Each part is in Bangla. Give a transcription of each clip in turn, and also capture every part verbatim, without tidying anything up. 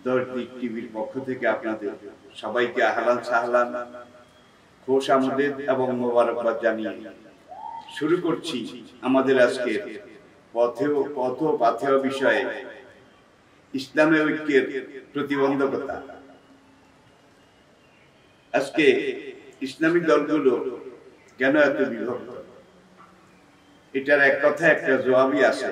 দর্দিক টিভির পক্ষ থেকে আপনাদের সবাইকে আহলান সাহলান খোশ আমদেদ এবং মোবারকবাদ জানিয়ে শুরু করছি আমাদের আজকের পথেও পথ পাথেয় বিষয়ে ইসলামে ঐক্যের প্রতিবন্ধকতা। আজকে ইসলামিক দলগুলো কেন এত বিভক্ত, এটার এক কথা একটা জবাবই আছে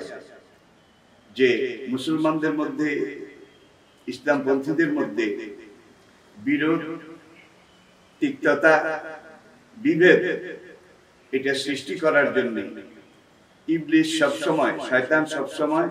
যে মুসলমানদের মধ্যে, ইসলামপন্থীদের মধ্যে বিরোধ, তিক্ততা, বিভেদ এটা সৃষ্টি করার জন্য ইবলিস সবসময়, শয়তান সবসময়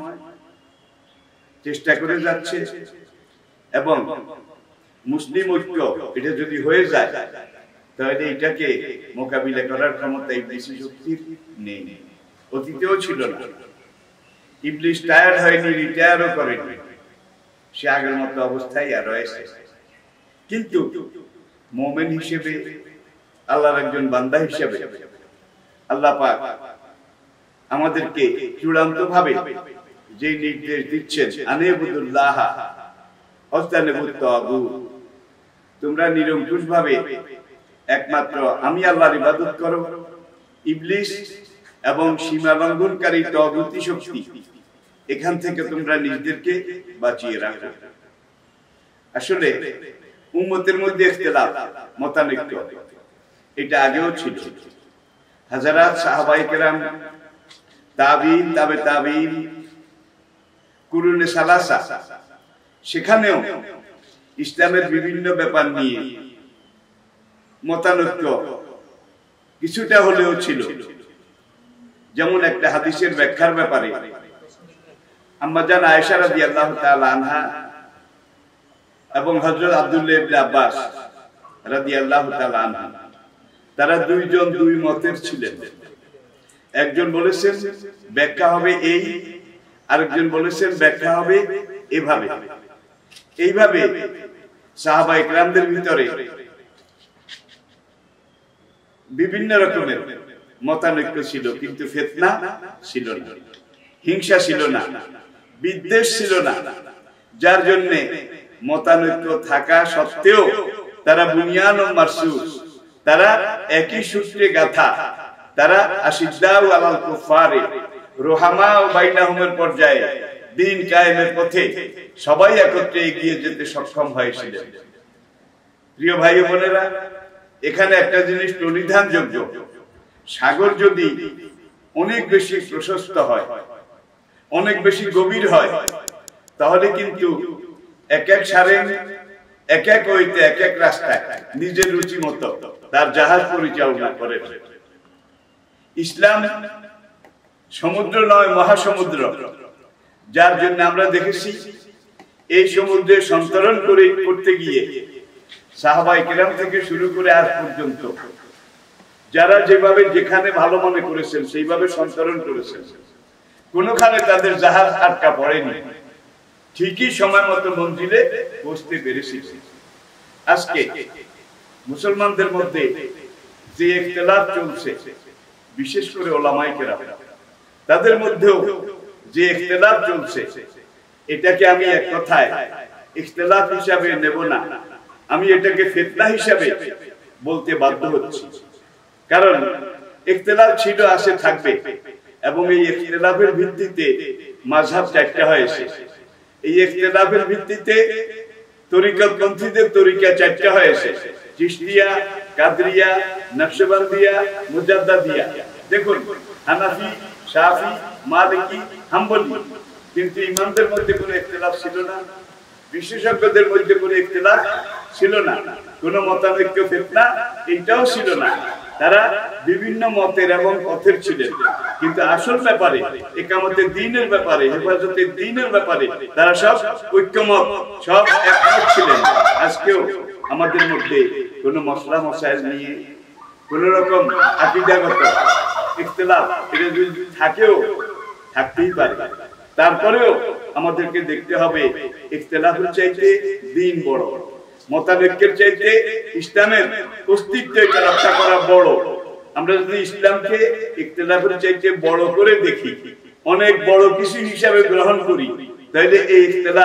চেষ্টা করে যাচ্ছে। এবং মুসলিম ঐক্য এটা যদি হয়ে যায় তাহলে এটাকে মোকাবিলা করার ক্ষমতা ইবলিসি শক্তির নেই, অতীতেও ছিল না। ইবলিস টায়ার্ড হয়নি, রিটায়ারও করেনি, সে আগের মতো অবস্থায় আর রয়েছে। কিন্তু মুমিন হিসেবে, আল্লাহর একজন বান্দা হিসেবে আল্লাহ পাক আমাদেরকে চূড়ান্ত ভাবে যে নির্দেশ দিচ্ছেন, আনিবুদুল্লাহ ওয়াজতানিবুত তাগুত, তোমরা নিরঙ্কুশ ভাবে একমাত্র আমি আল্লাহর ইবাদত করো, ইবলিস এবং সীমা লঙ্ঘনকারী তাগুতি শক্তি এখান থেকে তোমরা নিজেদেরকে বাঁচিয়ে রাখো। আসলে উম্মতের মধ্যে ইখতিলাফ, মতানৈক্য এটা আগেও ছিল। হাজারাত সাহাবায়ে কেরাম, তাবিঈন, তাবে তাবিঈন, কুরুনে সালাসা, সেখানেও ইসলামের বিভিন্ন ব্যাপার নিয়ে মতানৈক্য কিছুটা হলেও ছিল। যেমন একটা হাদিসের ব্যাখ্যার ব্যাপারে আম্মা জান আয়েশা রাদিয়াল্লাহু তাআলা আনহা এবং হযরত আব্দুল্লাহ ইবনে আব্বাস রাদিয়াল্লাহু তাআলা আনহু, তারা দুইজন দুই মতের ছিলেন। একজন বলেছেন ব্যাখ্যা হবে এই, আরেকজন বলেছেন ব্যাখ্যা হবে এভাবে। এইভাবে সাহাবায়ে কেরামদের ভিতরে বিভিন্ন রকমের মতানৈক্য ছিল, কিন্তু ফিতনা ছিল না, হিংসা ছিল না, বিদ্বেষ ছিল না, যার জন্য মতানৈক্য থাকা সত্ত্বেও তারা বুনিয়ান ও মারসুস, তারা একই সূত্রে গাথা, তারা আশিদ্দাউ আলাল কুফারে রুহামাউ বাইনাহুমের পর্যায়ে দ্বীন কায়েমের পথে সবাই একত্রে এগিয়ে যেতে সক্ষম হয়েছিলেন। প্রিয় ভাই ও বোনেরা, এখানে একটা জিনিস পরিধানযোগ্য, সাগর যদি অনেক বেশি প্রশস্ত হয়, অনেক বেশি গভীর হয়, তাহলে কিন্তু এক এক সারেন, এক এক হইতে এক এক রাস্তায় নিজের রুচি মতো তার জাহাজ পরিচালনা করে। ইসলাম সমুদ্র নয়, মহাসমুদ্র, যার জন্য আমরা দেখেছি এই সমুদ্রে সন্তরণ করে করতে গিয়ে সাহাবায়ে কেরাম থেকে শুরু করে আজ পর্যন্ত যারা যেভাবে যেখানে ভালো মনে করেছেন সেইভাবে সন্তরণ করেছেন, কোনোখানে তাদের জাহাজ আটকা পড়েনি, ঠিকই সময় মতো মঞ্জিলে পৌঁছতে পেরেছি। আজকে মুসলমানদের মধ্যে যে ইখতিলাফ চলছে, বিশেষ করে উলামায়ে কেরাম, তাদের মধ্যেও যে ইখতিলাফ চলছে, এটাকে আমি এক কথায় ইখতিলাফ হিসাবে নেব না, আমি এটাকে ফিতনা হিসাবে বলতে বাধ্য হচ্ছি। কারণ ইখতিলাফ ছিল, আসে, থাকবে, এবং এই ইখতিলাফের ভিত্তিতে মাযহাব চারটা হয়েছে। এই ইখতিলাফের ভিত্তিতে তরিকতপন্থীদের তরিকা চারটা হয়েছে, চিশতিয়া, কাদরিয়া, নকশবন্দিয়া, মুজাদ্দিদিয়া। দেখুন, হানাফি, শাফি, মালিকি, হাম্বলি, কিন্তু ইমামদের মধ্যে কোনো ইখতিলাফ ছিল না, বিশেষজ্ঞদের মধ্যে কোনো ইখতিলাফ ছিল না, কোনো মতানৈক্য, ফিতনা এটাও ছিল না। তারা বিভিন্ন মতের এবং পথের ছিলেন, কিন্তু আসল ব্যাপারে, ইকামতের দ্বীনের ব্যাপারে, হেফাজতের দ্বীনের ব্যাপারে তারা সব ঐক্যমত, সব একমত ছিলেন। আজকেও আমাদের মধ্যে কোনো মশলা মশাইল নিয়ে কোন রকম আকীদাগত ইখতিলাফ এটা যদি থাকেও, থাকতেই পারে, তারপরেও আমাদেরকে দেখতে হবে ইখতিলাফের চাইতে দ্বীন বড়, মতানৈক্যের চাইতে ইসলামের অস্তিত্বকে রক্ষা করা বড়। আমরা যদি ইসলামকে ইখতিলাফের চাইতে বড় করে দেখি, অনেক বড় কিছু হিসাবে গ্রহণ করি, তাহলে এই ইখতিলাফ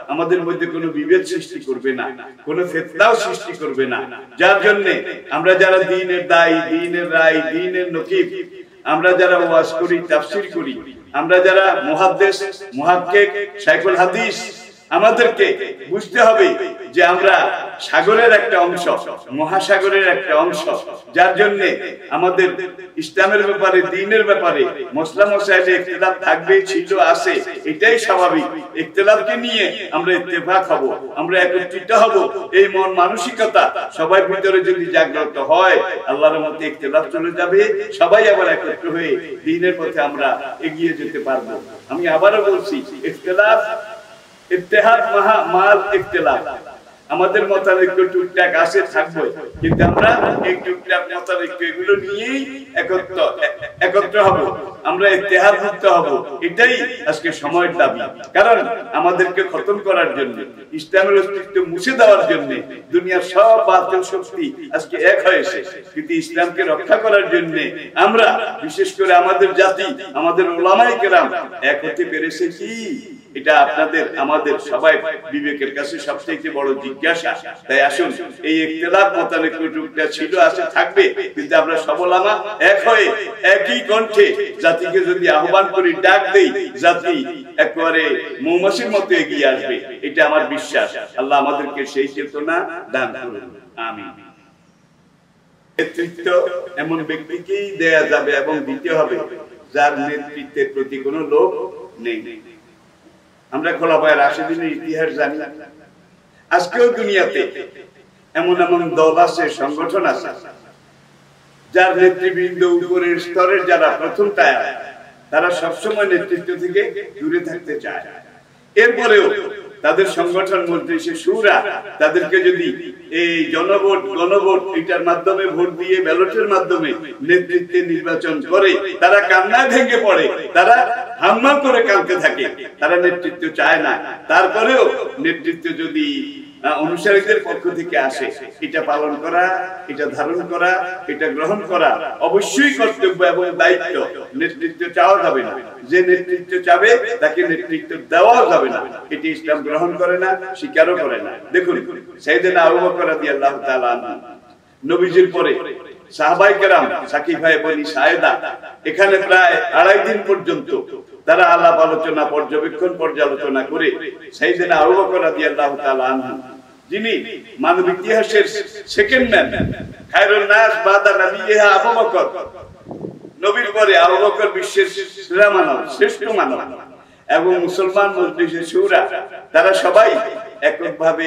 আমাদের মধ্যে কোনো বিভেদ সৃষ্টি করবে না, কোনো ফিতনাও সৃষ্টি করবে না। যার জন্য আমরা যারা দ্বীনের দায়ী, দ্বীনের রায়, দ্বীনের নকিব, আমরা যারা ওয়াজ করি, তাফসীর করি, আমরা যারা মুহাদ্দিস, মুহাক্কিক, শাইখুল হাদিস, আমাদেরকে বুঝতে হবে যে আমরা সাগরের একটা অংশ, মহাসাগরের একটা অংশ। যার জন্য আমাদের ইসলামের ব্যাপারে, দ্বীনের ব্যাপারে মসলা মসাইলে ইখতিলাফ থাকবে, ছিল, আছে, এটাই স্বাভাবিক। ইখতিলাফকে নিয়ে আমরা ইত্তেফাক হব, আমরা একত্রিত হব। এই মন মানসিকতা সবার ভিতরে যদি জাগ্রত হয়, আল্লাহর রহমতে ইখতিলাফ চলে যাবে, সবাই আবার একত্র হয়ে দ্বীনের পথে আমরা এগিয়ে যেতে পারবো। আমি আবারও বলছি, ইখতিলাফ ইত্তেহাদ মাহা মাল ইখতিলাফ, আমাদের মতানৈক্য টুকটাক আছে, থাকবে, কিন্তু আমরা এই টুকটাক মতানৈক্য এগুলো নিয়েই একত্র একত্র হব, আমরা ইত্তেহাদ মুক্ত হব। এটাই আজকে সময়ের দাবি। কারণ আমাদেরকে খতম করার জন্য, ইসলামের অস্তিত্ব মুছে দেওয়ার জন্য দুনিয়ার সব বাতিল শক্তি আজকে এক হয়েছে, কিন্তু ইসলামকে রক্ষা করার জন্য আমরা, বিশেষ করে আমাদের জাতি, আমাদের ওলামায়ে কেরাম এক হতে পেরেছে কি? এটা আপনাদের আমাদের সবাই বিবেকের কাছে সবচেয়ে বড় জিজ্ঞাসা। তাই আসুন, এই ইখতিলাফ মতানৈক্যটা ছিল, আছে, থাকবে, কিন্তু আমরা সবলামা এক হয়ে একই কণ্ঠে জাতিকে যদি আহ্বান করি, ডাক দেই, জাতি একেবারে মৌমাছির মতো এগিয়ে আসবে। এটা আমার বিশ্বাস। আল্লাহ আমাদেরকে সেই চেতনা দান করুন, আমিন। নেতৃত্ব এমন ব্যক্তিকেই দেয়া যাবে এবং দিতে হবে যার নেতৃত্বের প্রতি কোনো লোভ নেই। আমরা খোলাফায়ে রাশিদিনের ইতিহাস জানি। আজকেও দুনিয়াতে এমন এমন দল আছে, সংগঠন আছে, যার নেতৃবৃন্দ উপরের স্তরের যারা প্রথম টায়ার, তারা সবসময় নেতৃত্ব থেকে দূরে থাকতে চায়। এরপরেও তাদের সংগঠন মজলিসে শুরা তাদেরকে যদি এই জনভোট, গণভোট, এটার মাধ্যমে ভোট দিয়ে ব্যালটের মাধ্যমে নেতৃত্বে নির্বাচন করে, তারা কান্নায় ভেঙে পড়ে, তারা হাম্মা করে কাঁদতে থাকে, তারা নেতৃত্ব চায় না। তারপরেও নেতৃত্ব যদি অনুসারীদের পক্ষ থেকে আসে, এটা পালন করা, এটা ধারণ করা, এটা গ্রহণ করা অবশ্যই কর্তব্য এবং দায়িত্ব। নেতৃত্ব চাওয়া যাবে না, যে নেতৃত্ব চাবে তাকে নেতৃত্ব দেওয়াও যাবে না। এটি ইসলাম গ্রহণ করে না, স্বীকারও করে না। দেখুন, সাইয়েদনা আবু বকর রাদিয়াল্লাহু তাআলা আনহু, নবীজির পরে সাহাবায়ে কেরাম, সাকিফায়ে বনি সায়েদা, এখানে প্রায় আড়াই দিন পর্যন্ত তারা আলাপ আলোচনা, পর্যবেক্ষণ, পর্যালোচনা করে সাইয়েদনা আবু বকর রাদিয়াল্লাহু তাআলা আনহু, যিনি মানব ইতিহাসের সেকেন্ড ম্যান, খায়রুন নাস বাদা নবিয়্যা আবু বকর, নবীর পরে আবু বকর বিশ্বের সেরা মানব, শ্রেষ্ঠ মানব, এবং মুসলমান মজলিসে শুরা, তারা সবাই এককভাবে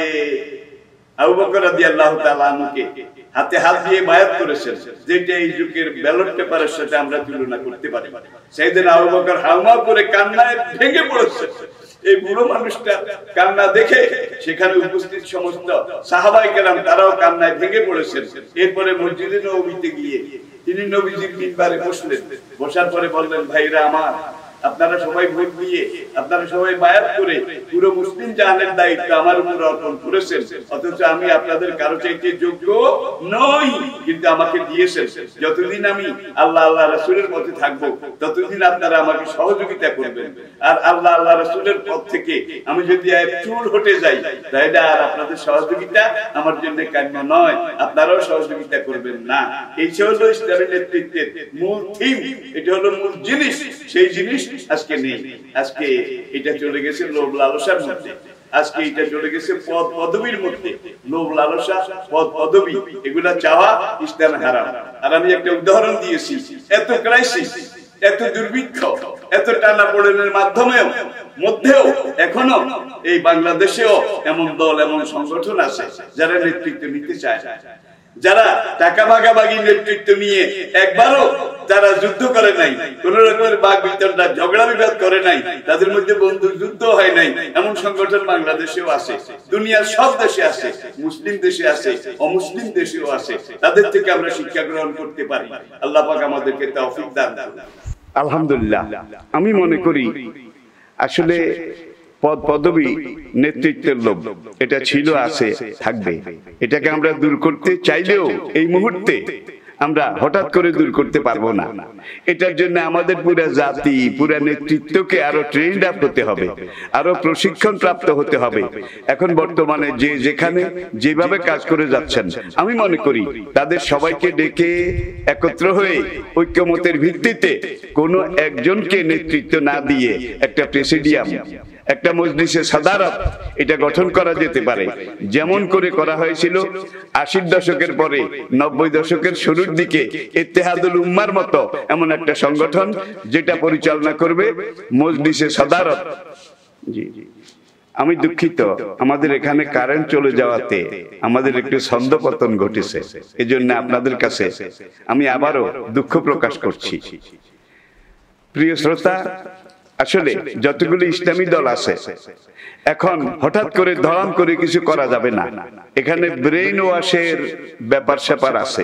আবু বকর রাদিয়াল্লাহু তাআলা আনহুকে হাতে হাত দিয়ে বায়াত করেছেন, যেটা এই যুগের ব্যালট পেপারের সাথে আমরা তুলনা করতে পারি। সাইয়েদনা আবু বকর হাওমাও করে কান্নায় ভেঙে পড়েছেন। এই বুড়ো মানুষটা কান্না দেখে সেখানে উপস্থিত সমস্ত সাহাবায়ে কেরাম তারাও কান্নায় ভেঙে পড়েছেন। এরপরে মসজিদে নববীতে গিয়ে তিনি নবীজির মিম্বারে বসলেন। বসার পরে বললেন, ভাইরা আমার, আপনারা সবাই ভোট দিয়ে, আপনারা সবাই বায়াত করে পুরো মুসলিম জাহানের দায়িত্ব আমার উপর অর্পণ করেছেন, অথচ আমি আপনাদের কারো চাইতে যোগ্য নই, কিন্তু আমাকে দিয়েছেন। যতদিন আমি আল্লাহ আল্লাহ রাসূলের পথে থাকবো, ততদিন আপনারা আমাকে সহযোগিতা করবেন। আর আল্লাহ আল্লাহ রাসূলের পথ থেকে আমি যদি এক চুল হটে যাই, তাহলে আর আপনাদের সহযোগিতা আমার জন্য কাম্য নয়, আপনারাও সহযোগিতা করবেন না। এই হলো ইসলামের নেতৃত্বের মূল থিম, এটা হলো মূল জিনিস। সেই জিনিস আজকে নেই। আজকে এটা চলে গেছে লোভ লালসার মধ্যে, আজকে এটা চলে গেছে পদ পদবীর মধ্যে। লোভ লালসা, পদ পদবী, এগুলা চাওয়া ইসলামে হারাম। আর আমি একটা উদাহরণ দিয়েছি, এত ক্রাইসিস, এত দুর্ভিক্ষ, এত টানাপোড়েনের মাধ্যমেও মধ্যেও এখনো এই বাংলাদেশেও এমন দল, এমন সংগঠন আছে যারা নেতৃত্ব নিতে চায়, যারা টাকা ভাগাভাগি নেতৃত্ব নিয়ে একবারও যারা যুদ্ধ করে নাই, কোন রকমের বাক বিতণ্ডা, ঝগড়া বিবাদ করে নাই, তাদের মধ্যে বন্ধু যুদ্ধ হয় নাই, এমন সংগঠন বাংলাদেশেও আছে, দুনিয়ার সব দেশে আছে, মুসলিম দেশে আছে, অমুসলিম দেশেও আছে। তাদের থেকে আমরা শিক্ষা গ্রহণ করতে পারি। আল্লাহ পাক আমাদেরকে তৌফিক দান করুন। আলহামদুলিল্লাহ, আমি মনে করি আসলে পদ পদবী, নেতৃত্বের লোভ, এটা ছিল, আছে, থাকবে। এটাকে আমরা দূর করতে চাইলেও এই মুহূর্তে আমরা হঠাৎ করে দূর করতে পারবো না। এটার জন্য আমাদের পুরা জাতি, পুরা নেতৃত্বকে আরো ট্রেন্ড আপ হতে হবে, আরো প্রশিক্ষণ প্রাপ্ত হতে হবে। এখন বর্তমানে যে যেখানে যেভাবে কাজ করে যাচ্ছেন, আমি মনে করি তাদের সবাইকে ডেকে একত্র হয়ে ঐক্যমতের ভিত্তিতে কোনো একজনকে নেতৃত্ব না দিয়ে একটা প্রেসিডিয়াম, একটা মজলিসে সাদারত এটা গঠন করা যেতে পারে, যেমন করে করা হয়েছিল আশির দশকের পরে নব্বই দশকের শুরুর দিকে ইত্তেহাদুল উম্মার মতো এমন একটা সংগঠন যেটা পরিচালনা করবে মজলিসে সাদারত। জি জি আমি দুঃখিত, আমাদের এখানে কারেন্ট চলে যাওয়াতে আমাদের একটু ছন্দপতন ঘটেছে, এজন্য আপনাদের কাছে আমি আবারও দুঃখ প্রকাশ করছি। প্রিয় শ্রোতা, আসলে যতগুলো ইসলামী দল আছে এখন হঠাৎ করে ধরাম করে কিছু করা যাবে না। এখানে ব্রেইন ওয়াশের ব্যাপার স্যাপার আছে,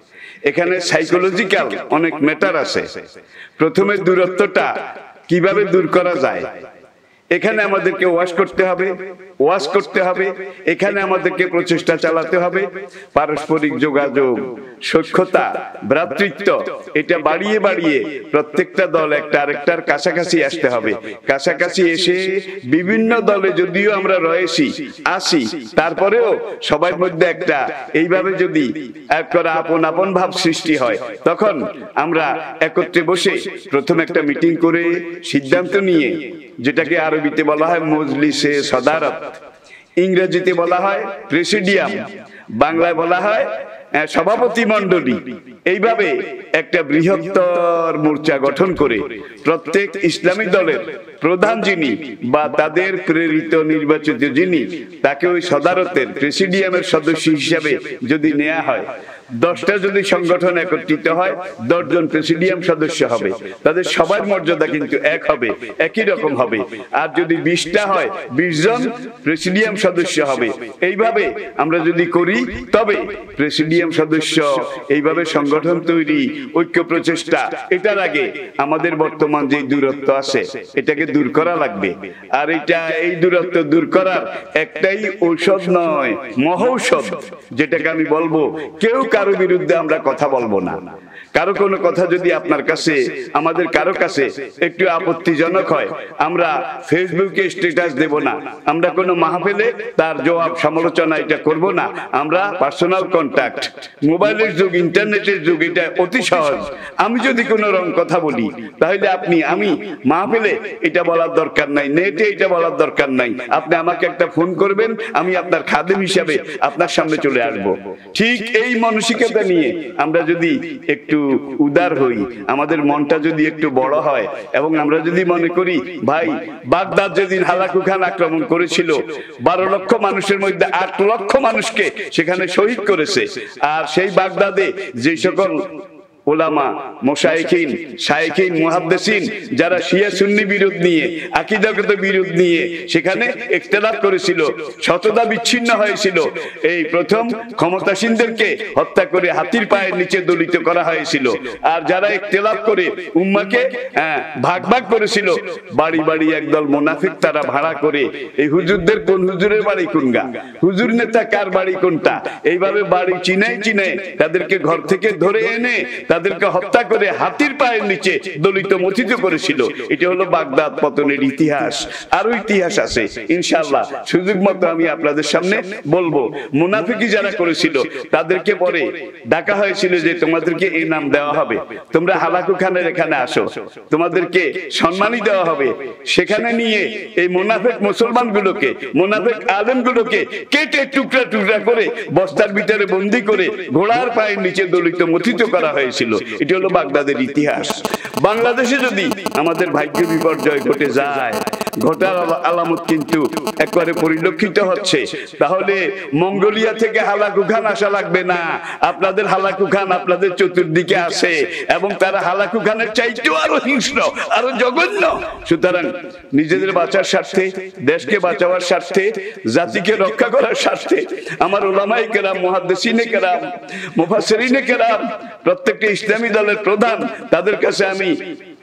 এখানে সাইকোলজিক্যাল অনেক ম্যাটার আছে। প্রথমে দূরত্বটা কিভাবে দূর করা যায়, এখানে আমাদেরকে ওয়াশ করতে হবে, ওয়াশ করতে হবে, এখানে আমাদেরকে প্রচেষ্টা চালাতে হবে। পারস্পরিক যোগাযোগ, সখ্যতা, ভ্রাতৃত্ব এটা বাড়িয়ে বাড়িয়ে প্রত্যেকটা দল একটা আরেকটার কাছাকাছি আসতে হবে। কাছাকাছি এসে বিভিন্ন দলে যদিও আমরা রয়েছি আসি, তারপরেও সবার মধ্যে একটা এইভাবে যদি এক করে আপন আপন ভাব সৃষ্টি হয়, তখন আমরা একত্রে বসে প্রথম একটা মিটিং করে সিদ্ধান্ত নিয়ে, যেটাকে আরবিতে বলা হয় মজলিসে সাদারত, ইংরেজিতে বলা হয় প্রেসিডিয়াম, বাংলায় বলা হয় সভাপতি মণ্ডলী, এইভাবে একটা বৃহত্তর মোর্চা গঠন করে প্রত্যেক ইসলামী দলের প্রধান যিনি বা তাদের প্রেরিত নির্বাচিত যিনি, তাকে ওই সাদারতের প্রেসিডিয়ামের সদস্য হিসাবে যদি নেওয়া হয়, দশটা যদি সংগঠন একত্রিত হয়, দশজন প্রেসিডিয়াম সদস্য হবে, তাদের সবার মর্যাদা কিন্তু এক হবে, একই রকম হবে। আর যদি বিশটা হয়, বিশ জন প্রেসিডিয়াম সদস্য হবে। এইভাবে আমরা যদি করি, তবে প্রেসিডিয়াম সদস্য, এইভাবে সংগঠন তৈরি, ঐক্য প্রচেষ্টা, এটার আগে আমাদের বর্তমান যে দূরত্ব আছে এটাকে দূর করা লাগবে। আর এটা এই দূরত্ব দূর করার একটাই ঔষধ নয়, মহৌষধ, যেটাকে আমি বলবো, কেউ কারো বিরুদ্ধে আমরা কথা বলবো না। কারো কোনো কথা যদি আপনার কাছে, আমাদের কারো কাছে একটু আপত্তিজনক হয়, আমরা ফেসবুকে স্ট্যাটাস দেব না, আমরা কোনো মাহফিলে তার জবাব সমালোচনা এটা করব না। আমরা পার্সোনাল কন্টাক্ট, মোবাইলের যুগ, ইন্টারনেটের যুগ, এটা অতি সহজ। আমি যদি কোনো রং কথা বলি, তাহলে আপনি, আমি মাহফিলে এটা বলার দরকার নাই, নেটে এটা বলার দরকার নাই, আপনি আমাকে একটা ফোন করবেন, আমি আপনার খাদেম হিসাবে আপনার সামনে চলে আসব। ঠিক এই মানসিকতা নিয়ে আমরা যদি একটু উদার হই, আমাদের মনটা যদি একটু বড় হয়, এবং আমরা যদি মনে করি, ভাই বাগদাদ যেদিন হালাকু খান আক্রমণ করেছিল, বারো লক্ষ মানুষের মধ্যে আট লক্ষ মানুষকে সেখানে শহীদ করেছে। আর সেই বাগদাদে যে সকল ওলামা, মুশাইখিন, শাইখিন, মুহাদ্দিসিন যারা শিয়া সুন্নি বিরোধ নিয়ে, আকীদাগত বিরোধ নিয়ে সেখানে ইখতিলাফ করেছিল, শততা বিচ্ছিন্ন হয়েছিল, এই প্রথম ক্ষমতাসীনদেরকে হত্যা করে হাতির পায়ের নিচে দলিত করা হয়েছিল। আর যারা ইখতিলাফ করে উম্মাহকে ভাগ ভাগ করেছিল, বাড়ি বাড়ি একদল মুনাফিক তারা ভাড়া করে, এই হুজুরদের কোন হুজুরের বাড়ি কোনগা, হুজুর নেতা কার বাড়ি কোনটা, এইভাবে বাড়ি চিনাই চিনাই তাদেরকে ঘর থেকে ধরে এনে তাদেরকে হত্যা করে হাতির পায়ের নিচে দলিত মথিত করেছিল। এটা হলো বাগদাদ পতনের ইতিহাস। আরো ইতিহাস আছে, ইনশাআল্লাহ সুযোগ মতো আমি আপনাদের সামনে বলবো। মুনাফিকি যারা করেছিল তাদেরকে পরে ডাকা হয়েছিল যে তোমাদেরকে এই নাম দেওয়া হবে, তোমরা হালাকু খানের এখানে আসো, তোমাদেরকে সম্মানই দেওয়া হবে। সেখানে নিয়ে এই মুনাফিক মুসলমান গুলোকে, মুনাফিক আলেম গুলোকে কেটে টুকরা টুকরা করে বস্তার ভিতরে বন্দি করে ঘোড়ার পায়ের নিচে দলিত মথিত করা হয়েছিল। এটি হলো বাগদাদের ইতিহাস। বাংলাদেশে যদি আমাদের ভাগ্য বিপর্যয় ঘটে যায়, ঘটার আলামত কিন্তু একবারে পরিলক্ষিত হচ্ছে, তাহলে মঙ্গোলিয়া থেকে হালাকু খান আসা লাগবে না, আপনাদের হালাকু খান আপনাদের চতুর্দিকে আছে, এবং তারা হালাকু খানের চাইতেও আরো হিংস্র, আরো জঘন্য। সুতরাং নিজেদের বাঁচার স্বার্থে, দেশকে বাঁচাবার স্বার্থে, জাতিকে রক্ষা করার স্বার্থে আমার উলামায়ে কেরাম, মুহাদ্দিসিনে কেরাম, মুফাসসিরিনে কেরাম, প্রত্যেকটা ইসলামী দলের প্রধান, তাদের কাছে আমি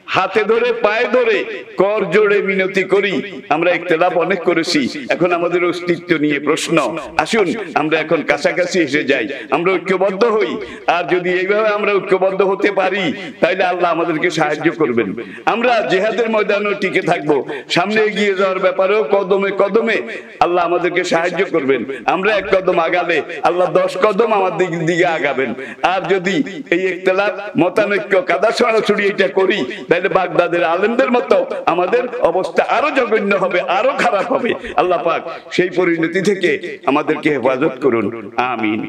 হাতে ধরে পায়ে ধরে কর জোড়ে মিনতি করি। আমরা ইখতিলাফ অনেক করেছি, এখন আমাদের অস্তিত্ব নিয়ে প্রশ্ন। আসুন আমরা এখন কাছাকাছি এসে যাই, আমরা ঐক্যবদ্ধ হই। আর যদি এইভাবে আমরা ঐক্যবদ্ধ হতে পারি তাহলে আল্লাহ আমাদেরকে সাহায্য করবেন। আমরা জিহাদের ময়দানেও টিকে থাকবো, সামনে এগিয়ে যাওয়ার ব্যাপারেও কদমে কদমে আল্লাহ আমাদেরকে সাহায্য করবেন। আমরা এক কদম আগালে আল্লাহ দশ কদম আমার দিকে আগাবেন। আর যদি এই ইখতিলাফ মতানৈক্য কাদা ছড়াছড়ি এটা করি তাহলে বাগদাদের আলেমদের মতো আমাদের অবস্থা আরো জঘন্য হবে, আরো খারাপ হবে। আল্লাহ পাক সেই পরিণতি থেকে আমাদেরকে হেফাজত করুন, আমিন।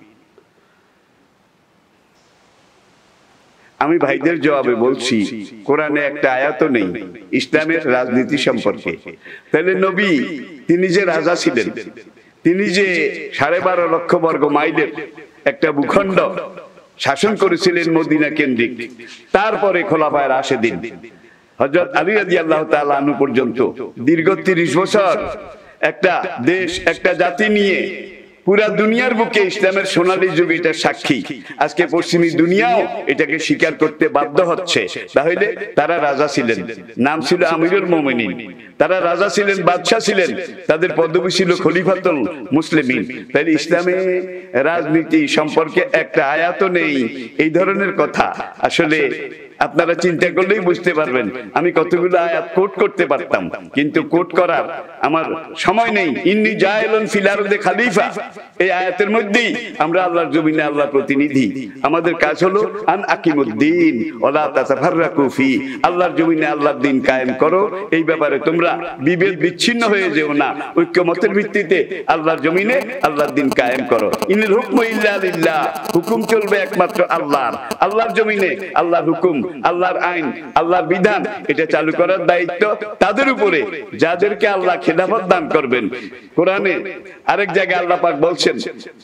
আমি ভাইদের জবাবে বলছি, কোরআনে একটা আয়াতও নেই ইসলামের রাজনীতি সম্পর্কে। তাহলে নবী তিনি যে রাজা ছিলেন, তিনি যে সাড়ে বারো লক্ষ বর্গ মাইলের একটা ভূখণ্ড শাসন করেছিলেন মদিনা কেন্দ্রিক, তারপরে খোলাফায়ে রাশেদিন হযরত আলী রাদিয়াল্লাহু তাআলা আনহু পর্যন্ত দীর্ঘ তিরিশ বছর একটা দেশ একটা জাতি নিয়ে পুরা দুনিয়ার বুকে ইসলামের সোনালী যুগ এটা সাক্ষী। আজকে পশ্চিমী দুনিয়াও এটাকে স্বীকার করতে বাধ্য হচ্ছে। তাহলে তারা রাজা ছিলেন, নাম ছিল আমিরুল মুমিনিন, তারা রাজা ছিলেন, বাদশা ছিলেন, তাদের পদবি ছিল খলিফাতুল মুসলিমিন। তাহলে ইসলামে রাজনীতি সম্পর্কে একটা আয়াতও নেই। এই ধরনের কথা আসলে আপনারা চিন্তা করলেই বুঝতে পারবেন। আমি কতগুলো আয়াত কোট করতে পারতাম, কিন্তু কোট করার আমার সময় নেই। ইন্নী জাইলুন ফিল আরদি খলিফা, এই আয়াতের মধ্যেই আমরা আল্লাহর জমিনে আল্লাহর প্রতিনিধি। আমাদের কাজ হলো আন আকিমুদ্দিন ওয়ালা তাতাফাররাকু ফি, আল্লাহর জমিনে আল্লাহর দ্বীন কায়েম করো। এই ব্যাপারে তোমরা বিভেদ বিচ্ছিন্ন হয়ে যেও না, ঐক্যমতের ভিত্তিতে আল্লাহর জমিনে আল্লাহর দ্বীন কায়েম করো। ইনিল হুকমু ইল্লা লিল্লাহ, হুকুম চলবে একমাত্র আল্লাহর। আল্লাহর জমিনে আল্লাহর হুকুম, আল্লাহর আইন, আল্লাহর বিধান এটা চালু করার দায়িত্ব তাদের উপরে যাদেরকে আল্লাহ খেলাফত দান করবেন। কোরআনে আরেক জায়গায় আল্লাহ পাক বলছেন,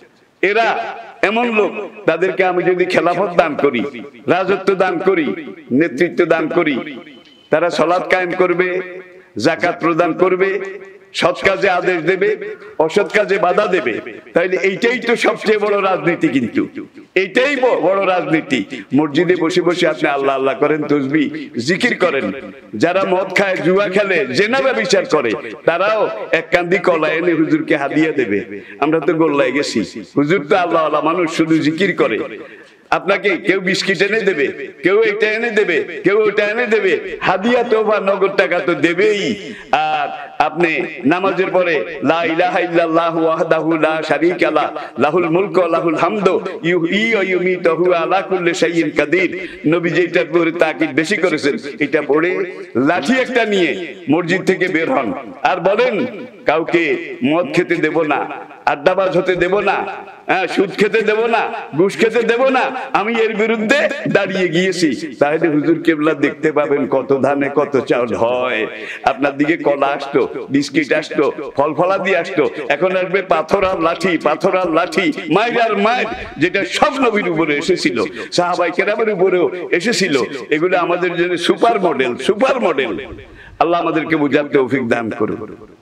এরা এমন লোক তাদেরকে আমি যদি খেলাফত দান করি, রাজত্ব দান করি, নেতৃত্ব দান করি, তারা সালাত কায়েম করবে, যাকাত প্রদান করবে, সৎ কাজে আদেশ দেবে, অসৎ কাজে বাধা দেবে। তাইলে এইটাই তো সবচেয়ে বড় রাজনীতি, কিন্তু এইটাই বড় রাজনীতি। মসজিদে বসে বসে আপনি আল্লাহ আল্লাহ করেন, তাসবিহ জিকির করেন। যারা মদ খায়, জুয়া খেলে, জেনা ব্যভিচার করে, তারাও এক কান্দি কলা এনে হুজুরকে হাদিয়া দেবে। আমরা তো গোল্লায় গেছি, হুজুর তো আল্লাহ আল্লাহ মানুষ, শুধু জিকির করে। আপনাকে কেউ বিস্কিট এনে দেবে, কেউ এটা এনে দেবে, কেউ ওটা এনে দেবে, হাদিয়া তোফা নগদ টাকা তো দেবেই। আর আপনি নামাজের পরে লা ইলাহা ইল্লাল্লাহু ওয়াহদাহু লা শারীকা লাহ লাহুল মুলকু ওয়া লাহুল হামদু ইউহয়ী ওয়া ইউমীতু ওয়া হুয়া আলা কুল্লি শাইইন কাদির, নবী যেটার উপরে তাকিদ বেশি করেছেন, এটা পড়ে লাঠি একটা নিয়ে মসজিদ থেকে বের হন আর বলেন, কাউকে মদ খেতে দেব না, আড্ডাবাজ হতে দেব না, হ্যাঁ সুদ খেতে দেব না, ঘুষ খেতে দেব না, আমি এর বিরুদ্ধে দাঁড়িয়ে গিয়েছি। তাহলে হুজুর কেবলা দেখতে পাবেন কত ধানে কত চাউল হয়। আপনার দিকে কলা আসতো, বিস্কিট আসতো, ফল ফলাদি আসতো, এখন আসবে পাথর আর লাঠি, পাথর আর লাঠি, মায়ের আর মায়ের, যেটা সব নবীর উপরে এসেছিল, সাহাবায়ে কেরামের উপরেও এসেছিল। এগুলো আমাদের জন্য সুপার মডেল, সুপার মডেল। আল্লাহ আমাদেরকে বুঝার তৌফিক দান করুন।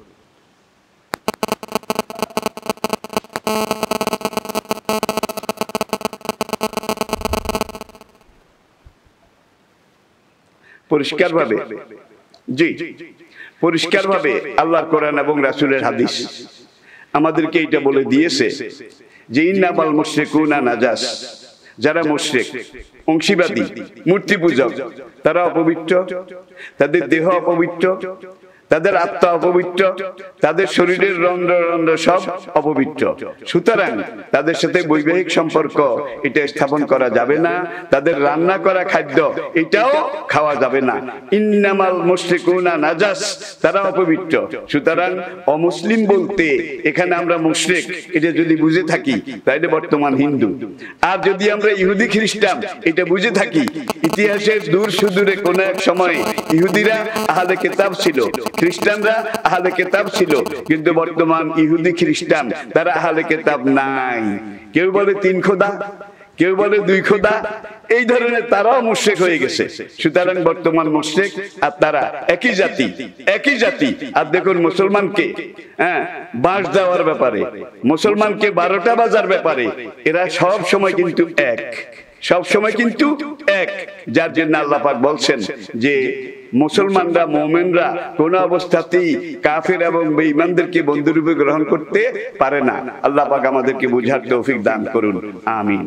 পরিষ্কার ভাবে জি পরিষ্কার ভাবে আল্লাহর কোরআন এবং রাসূলের হাদিস আমাদেরকে এটা বলে দিয়েছে যে ইন্নামাল মুশরিকুনা নাজাস, যারা মুশরিক, অংশীবাদী, মূর্তি পূজক, তারা অপবিত্র, তাদের দেহ অপবিত্র, তাদের আত্মা অপবিত্র, তাদের শরীরের রন্ধ্র রন্ধ্র সব অপবিত্র। সুতরাং তাদের সাথে বৈবাহিক সম্পর্ক এটা স্থাপন করা যাবে না, তাদের রান্না করা খাদ্য এটাও খাওয়া যাবে না। ইন্নামাল মুশরিকুনা নাজাস, তারা অপবিত্র। সুতরাং অমুসলিম বলতে এখানে আমরা মুশরিক এটা যদি বুঝে থাকি তাহলে বর্তমান হিন্দু। আর যদি আমরা ইহুদি খ্রিস্টান এটা বুঝে থাকি, ইতিহাসের দূর সুদূরে কোন এক সময় ইহুদিরা আহলে কিতাব ছিল, খ্রিস্টানরা আহলে কিতাব ছিল, কিন্তু বর্তমান ইহুদি খ্রিস্টান তারা আহলে কিতাব নাই। কেউ বলে তিন খোদা, কেউ বলে দুই খোদা, এই ধরনের তারাও মুশরিক হয়ে গেছে। সুতরাং বর্তমান মুশরিক আর তারা একই জাতি, একই জাতি। আর দেখুন মুসলমানকে হ্যাঁ বাঁশ দেওয়ার ব্যাপারে, মুসলমানকে বারোটা বাজার ব্যাপারে এরা সব সময় কিন্তু এক, সব সময় কিন্তু এক, যার জন্য আল্লাহ পাক বলছেন যে মুসলমানরা মুমিনরা কোন অবস্থাতেই কাফের এবং বেঈমানদেরকে বন্ধুরূপে গ্রহণ করতে পারে না। আল্লাহ পাক আমাদেরকে বুঝার তৌফিক দান করুন, আমিন।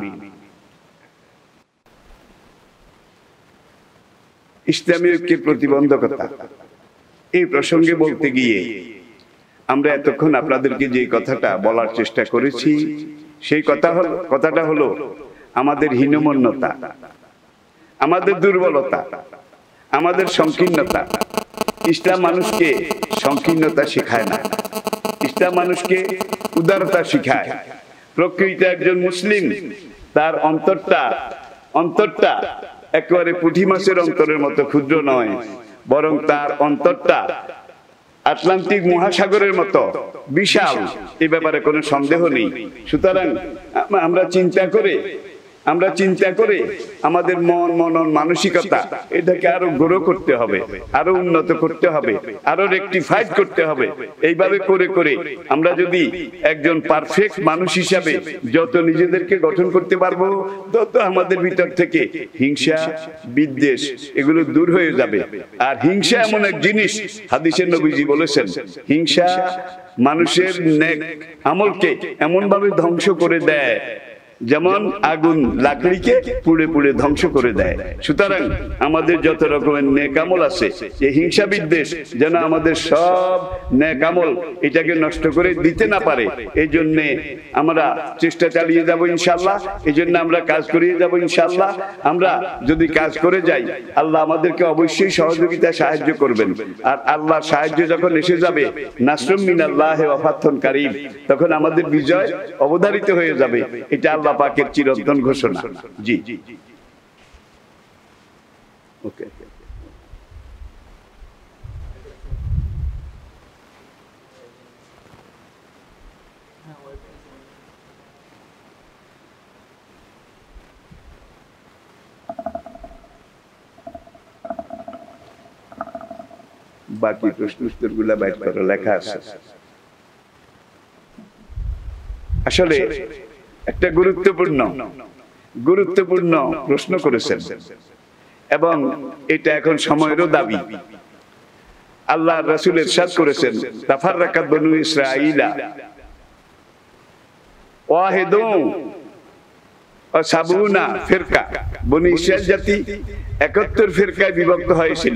ইসলামী ঐক্যের প্রতিবন্ধকতা এই প্রসঙ্গে বলতে গিয়ে আমরা এতক্ষণ আপনাদেরকে যে কথাটা বলার চেষ্টা করেছি সেই কথা হলো কথাটা হলো আমাদের হীনমন্যতা, আমাদের দুর্বলতা, আমাদের সংকীর্ণতা। ইসলাম মানুষকে সংকীর্ণতা শেখায় না, ইসলাম মানুষকে উদারতা শিখায়। প্রকৃত একজন মুসলিম তার অন্তরটা অন্তরটা একেবারে পুঁটি মাছের অন্তরের মতো ক্ষুদ্র নয়, বরং তার অন্তরটা আটলান্টিক মহাসাগরের মতো বিশাল, এ ব্যাপারে কোনো সন্দেহ নেই। সুতরাং আমরা চিন্তা করে আমরা চিন্তা করে আমাদের মন মনন মানসিকতা এটাকে আরো গ্রো করতে হবে, আরো উন্নত করতে হবে, আরো রেকটিফাইড করতে হবে। এইভাবে করে করে আমরা যদি একজন পারফেক্ট মানুষ হিসাবে যত নিজেদেরকে গঠন করতে পারবো, তত আমাদের ভিতর থেকে হিংসা বিদ্বেষ এগুলো দূর হয়ে যাবে। আর হিংসা এমন এক জিনিস, হাদিসে নবীজি বলেছেন, হিংসা মানুষের নেক আমলকে এমন ভাবে ধ্বংস করে দেয় যেমন আগুন লাকড়িকে পুড়ে পুড়ে ধ্বংস করে দেয়। সুতরাং আমাদের যত রকমের নেক আমল আছে, এই হিংসা বিদ্বেষ যেন আমাদের সব নেক আমল এটাকে নষ্ট করে দিতে না পারে, এই জন্য আমরা চেষ্টা চালিয়ে যাব ইনশাআল্লাহ। এই জন্য আমরা কাজ করিয়ে যাব ইনশাআল্লাহ। আমরা যদি কাজ করে যাই, আল্লাহ আমাদেরকে অবশ্যই সহযোগিতা সাহায্য করবেন। আর আল্লাহর সাহায্য যখন এসে যাবে, নাসরুম মিনাল্লাহি ওয়া ফাতহুন কারীম, তখন আমাদের বিজয় অবধারিত হয়ে যাবে। এটা আল্লাহ পাকের চিরন্তন ঘোষণা। জি ওকে। বাকি প্রশ্ন উত্তর গুলা বাইট করে লেখা আছে। আসলে একটা গুরুত্বপূর্ণ গুরুত্বপূর্ণ প্রশ্ন করেছেন এবং এটা এখন সময়েরও দাবি। আল্লাহ রাসূল ইরশাদ করেছেন, তাফাররাকাত বনু ইসরাঈলা ওয়াহিদু ওয়া সাবুনা ফিরকা, বনু ইসরাঈল জাতি একাত্তর ফিরকায় বিভক্ত হয়েছিল।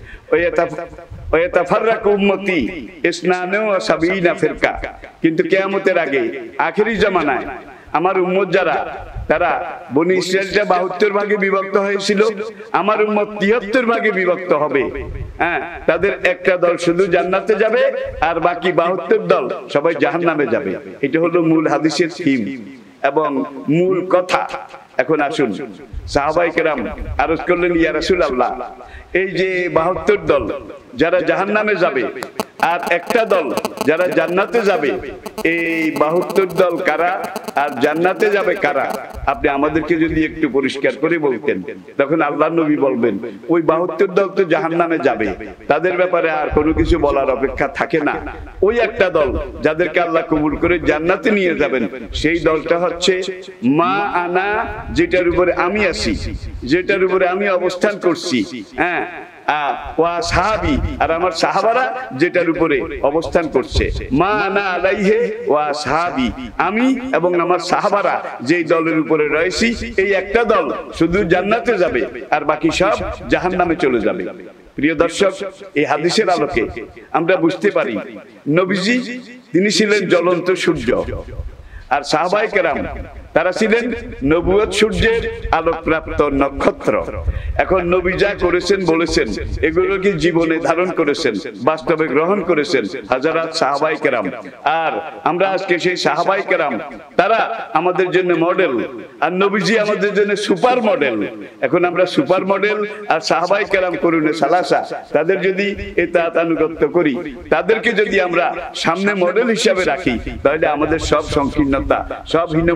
ওয়া তাফাররাকু উম্মতি ইসনানু ওয়া সাবিনা ফিরকা, কিন্তু কিয়ামতের আগে আখেরি জামানায় আমার উম্মত যারা, তারা বনি ইসরাঈলটা বাহাত্তর ভাগে বিভক্ত হয়েছিল, আমার উম্মত তিয়াত্তর ভাগে বিভক্ত হবে। হ্যাঁ, তাদের একটা দল শুধু জান্নাতে যাবে আর বাকি বাহাত্তর দল সবাই জাহান্নামে যাবে। এটা হলো মূল হাদিসের থিম এবং মূল কথা। এখন আসুন, সাহাবায়ে কেরাম আরজ করলেন, ইয়া রাসূলুল্লাহ, এই যে বাহাত্তর দল যারা জাহান্নামে যাবে আর একটা দল যারা জান্নাতে যাবে, এই বাহাত্তর দল কারা আর জান্নাতে যাবে কারা? আপনি আমাদেরকে যদি একটু পরিষ্কার করে বলতেন, তখন আল্লাহর নবী বলবেন, ওই বাহাত্তর দল তো জাহান্নামে যাবে, তাদের ব্যাপারে আর কোনো কিছু বলার অপেক্ষা থাকে না। ওই একটা দল যাদেরকে আল্লাহ কবুল করে জান্নাতে নিয়ে যাবেন, সেই দলটা হচ্ছে মা আনা, যেটার উপরে আমি আছি, যেটার উপরে আমি অবস্থান করছি। হ্যাঁ, ওয়া সাহাবী, আর আমার সাহাবারা যেটার উপরে অবস্থান করছে। মা আনা আলাইহি ওয়া সাহাবী, আমি এবং আমার সাহাবারা যেই দলের উপরে রয়েছি, এই একটা দল শুধু জান্নাতে যাবে আর বাকি সব জাহান্নামে চলে যাবে। প্রিয় দর্শক, এই হাদিসের আলোকে আমরা বুঝতে পারি, নবীজি তিনি ছিলেন জ্বলন্ত সূর্য, আর সাহাবায়ে কেরাম তারা ছিলেন নবুয়ত সূর্যের আলোকপ্রাপ্ত নক্ষত্র। এখন নবী যা করেছেন বলেছেন, এগুলোকে জীবনে ধারণ করেছেন, বাস্তবে গ্রহণ করেছেন হাজারাত সাহাবায়ে কেরাম। আর আমরা আজকে সেই সাহাবায়ে কেরাম, তারা আমাদের জন্য মডেল, আর নবীজি আমাদের জন্য সুপার মডেল। এখন আমরা সুপার মডেল আর সাহাবায়ে কেরাম করুণে সালাসা, তাদের যদি ইতাআত আনুগত্য করি, তাদেরকে যদি আমরা সামনে মডেল হিসাবে রাখি, তাহলে আমাদের সব সংকীর্ণতা, সব হীনমন্যতা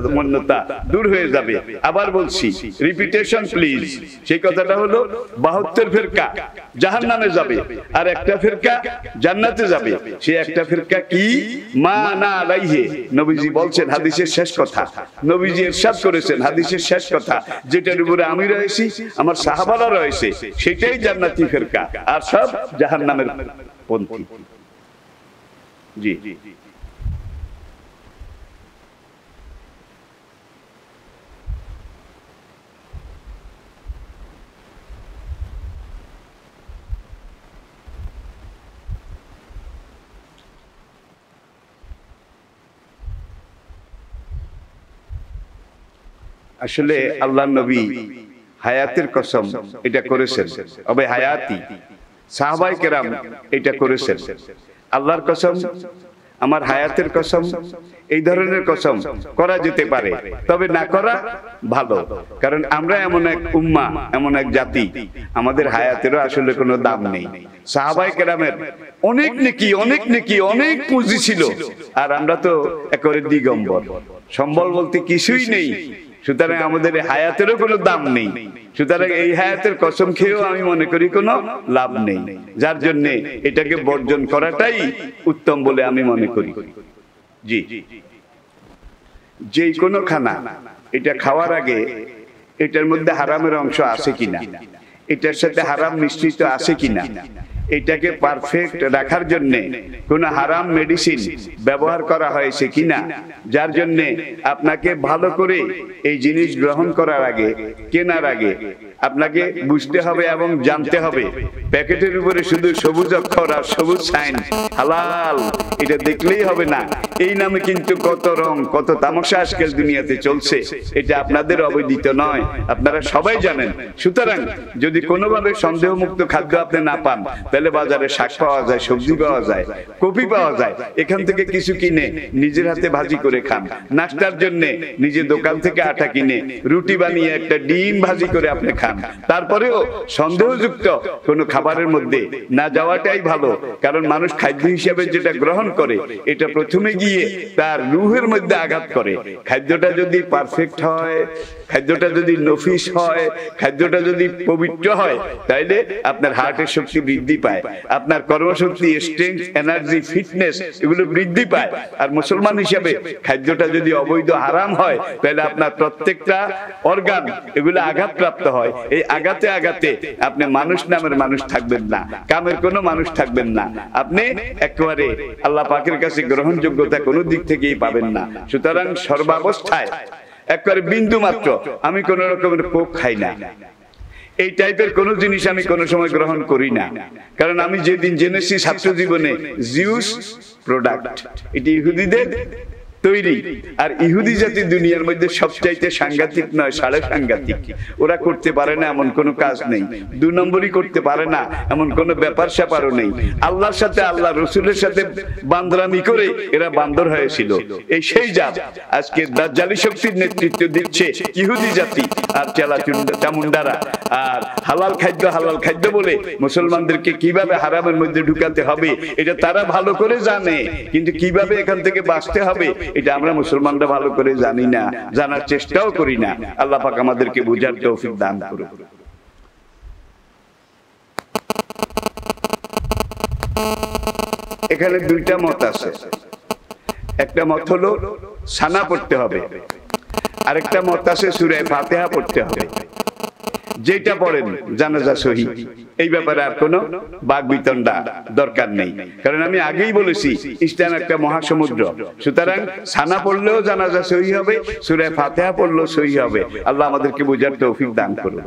মন্যতা দূর হয়ে যাবে। আবার বলছি, রিপিটেশন প্লিজ, সেই কথাটা হলো বাহাত্তর ফিরকা জাহান্নামে যাবে আর একটা ফিরকা জান্নাতে যাবে। সে একটা ফিরকা কি? মা না আলাইহি, নবীজি বলছেন হাদিসের শেষ কথা, নবীজি ইরশাদ করেছেন হাদিসের শেষ কথা, যেটার উপরে আমি রয়েছি, আমার সাহাবারা রয়েছে, সেটাই জান্নাতি ফিরকা, আর সব জাহান্নামের পন্থী। জি আসলে আল্লাহ নবী হায়াতের কসম এটা করেছেন, তবে হায়াতি সাহাবায়ে কেরাম এটা করেছেন। আল্লাহর কসম, আমার হায়াতের কসম, এই ধরনের কসম করা যেতে পারে, তবে না করা ভালো। কারণ আমরা এমন এক উম্মাহ, এমন এক জাতি, আমাদের হায়াতেরও আসলে কোনো দাম নেই। সাহাবায়ে কেরামের অনেক নেকি, অনেক নেকি, অনেক পুঁজি ছিল, আর আমরা তো একেবারে দিগম্বর, সম্বল বলতে কিছুই নেই। সুতরাং আমাদের হায়াতেরও কোনো দাম নেই। সুতরাং এই হায়াতের কসম খেয়েও আমি মনে করি কোনো লাভ নেই, যার জন্য এটাকে বর্জন করাটাই উত্তম বলে আমি মনে করি। জি, যে কোনো খানা এটা খাওয়ার আগে এটার মধ্যে হারামের অংশ আছে কিনা, এটার সাথে হারাম মিশ্রিত আছে কিনা, এটাকে পারফেক্ট রাখার জন্য কোন হারাম মেডিসিন ব্যবহার করা হয়েছে কিনা, যার জন্য আপনাকে ভালো করে এই জিনিস গ্রহণ করার আগে, কেনার আগে আপনাকে বুঝতে হবে এবং জানতে হবে। প্যাকেটের উপরে শুধু সবুজ অক্ষর আর সবুজ সাইন হালাল, এটা দেখলেই হবে না। এই নামে কিন্তু কত রং, কত তামাশা আজকাল দুনিয়াতে চলছে, এটা আপনাদের অবৈদিত নয়, আপনারা সবাই জানেন। সুতরাং যদি কোনোভাবে সন্দেহমুক্ত খাদ্য আপনি না পান, তাহলে বাজারে শাক পাওয়া যায়, সবজি পাওয়া যায়, কপি পাওয়া যায়, এখান থেকে কিছু কিনে নিজের হাতে ভাজি করে খান। নাস্তার জন্য নিজে দোকান থেকে আটা কিনে রুটি বানিয়ে একটা ডিম ভাজি করে আপনি খান। তারপরেও সন্দেহযুক্ত কোন খাবারের মধ্যে না যাওয়াটাই ভালো, কারণ মানুষ খাদ্য হিসেবে যেটা গ্রহণ করে এটা প্রথমে গিয়ে তার রুহের মধ্যে আঘাত করে। খাদ্যটা যদি পারফেক্ট হয়, খাদ্যটা যদি নফিস হয়, খাদ্যটা যদি পবিত্র হয়, তাইলে আপনার হার্টের শক্তি বৃদ্ধি পায়, আপনার কর্মশক্তি, স্ট্রেংথ, এনার্জি, ফিটনেস এগুলো বৃদ্ধি পায়। আর মুসলমান হিসেবে খাদ্যটা যদি অবৈধ হারাম হয়, তাহলে আপনার প্রত্যেকটা অর্গান এগুলো আঘাতপ্রাপ্ত হয়। এই আঘাতে আঘাতে আপনি মানুষ নামের মানুষ থাকবেন না, কামের কোনো মানুষ থাকবেন না, আপনি একেবারে আল্লাহ পাকের কাছে গ্রহণযোগ্যতা কোনো দিক থেকেই পাবেন না। সুতরাং সর্বাবস্থায় একবারে বিন্দু মাত্র আমি কোন রকমের কোক খাই না, এই টাইপের কোন জিনিস আমি কোন সময় গ্রহণ করি না। কারণ আমি যেদিন জেনেছি ছাত্র জীবনে জিউস প্রোডাক্ট এটি ইহুদিদের তৈরি, আর ইহুদি জাতি দুনিয়ার মধ্যে সবচাইতে সাংঘাতিক নয়, সাড়ে সাংঘাতিক। ওরা করতে পারে না এমন কোনো কাজ নেই, দু নম্বরই করতে পারে না এমন কোনো ব্যাপার স্যাপারও নেই। আল্লাহর সাথে, আল্লাহ রসুলের সাথে বান্দরামি করে এরা বান্দর হয়েছিল। এই সেই জাত আজকে দাজ্জালি শক্তির নেতৃত্ব দিচ্ছে ইহুদি জাতি আর চেলা চামুন্ডারা। আর হালাল খাদ্য হালাল খাদ্য বলে মুসলমানদেরকে কিভাবে হারামের মধ্যে ঢুকাতে হবে এটা তারা ভালো করে জানে, কিন্তু কিভাবে এখান থেকে বাঁচতে হবে এটা আমরা মুসলমানরা ভালো করে জানি না, জানার চেষ্টাও করি না। আল্লাহ পাক আমাদেরকে বুঝার তৌফিক দান করুন। এখানে দুইটা মত আছে, একটা মত হলো সানা পড়তে হবে, আরেকটা মত আছে সূরা ফাতিহা পড়তে হবে। যেটা পড়েন জানাজা সহি, এই ব্যাপারে আর কোনো বাগবিতণ্ডা দরকার নেই। কারণ আমি আগেই বলেছি ইসলাম একটা মহাসমুদ্র, সুতরাং সানা পড়লেও জানাজা সহি হবে, সূরা ফাতিহা পড়লেও সহি হবে। আল্লাহ আমাদেরকে বোঝার তৌফিক দান করুন।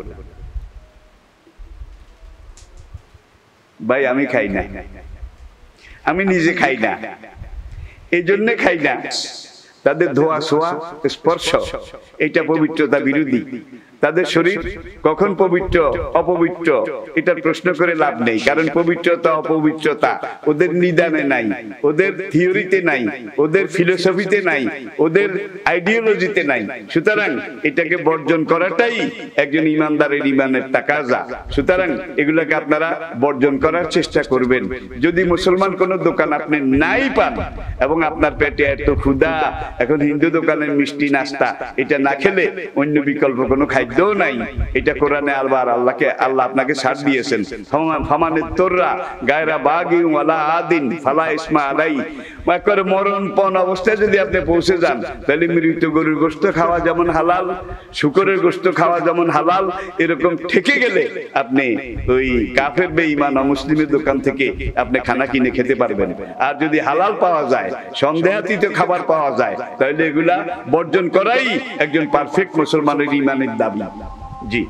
ভাই আমি খাই না, আমি নিজে খাই না, এই জন্য খাই না, তাদের ধোয়া সোয়া স্পর্শ এটা পবিত্রতা বিরোধী। তাদের শরীর কখন পবিত্র অপবিত্র এটার প্রশ্ন করে লাভ নেই, কারণ পবিত্রতা অপবিত্রতা ওদের নিদানে নাই, ওদের থিওরিতে নাই, ওদের ফিলোসফিতে নাই, ওদের আইডিওলজিতে নাই। সুতরাং এটাকে বর্জন করাটাই একজন ইমানদারের ইমানের তাকাজা। সুতরাং এগুলোকে আপনারা বর্জন করার চেষ্টা করবেন। যদি মুসলমান কোন দোকান আপনি নাই পান এবং আপনার পেটে এত ক্ষুধা, এখন হিন্দু দোকানের মিষ্টি নাস্তা এটা না খেলে অন্য বিকল্প কোনো খাদ্যও নাই। এটা কোরআনে আবার আল্লাহকে আল্লাহ আপনাকে ছাড় দিয়েছেন, ফামানে তোররা গায়রা বাগি ওয়ালা আদিন ফালা ইসমা আলাই। একবারে মরণপণ অবস্থায় যদি আপনি পৌঁছে যান, তাহলে মৃত গরুর গোশত খাওয়া যেমন হালাল, শুকরের গোশত খাওয়া যেমন হালাল, এরকম ঠেকে গেলে আপনি ওই কাফের বেঈমান অমুসলিমের দোকান থেকে আপনি খানা কিনে খেতে পারবেন। আর যদি হালাল পাওয়া যায়, সন্দেহাতীত খাবার পাওয়া যায়, তাহলে এগুলা বর্জন করাই একজন পারফেক্ট মুসলমানের ঈমানের দাবি। জি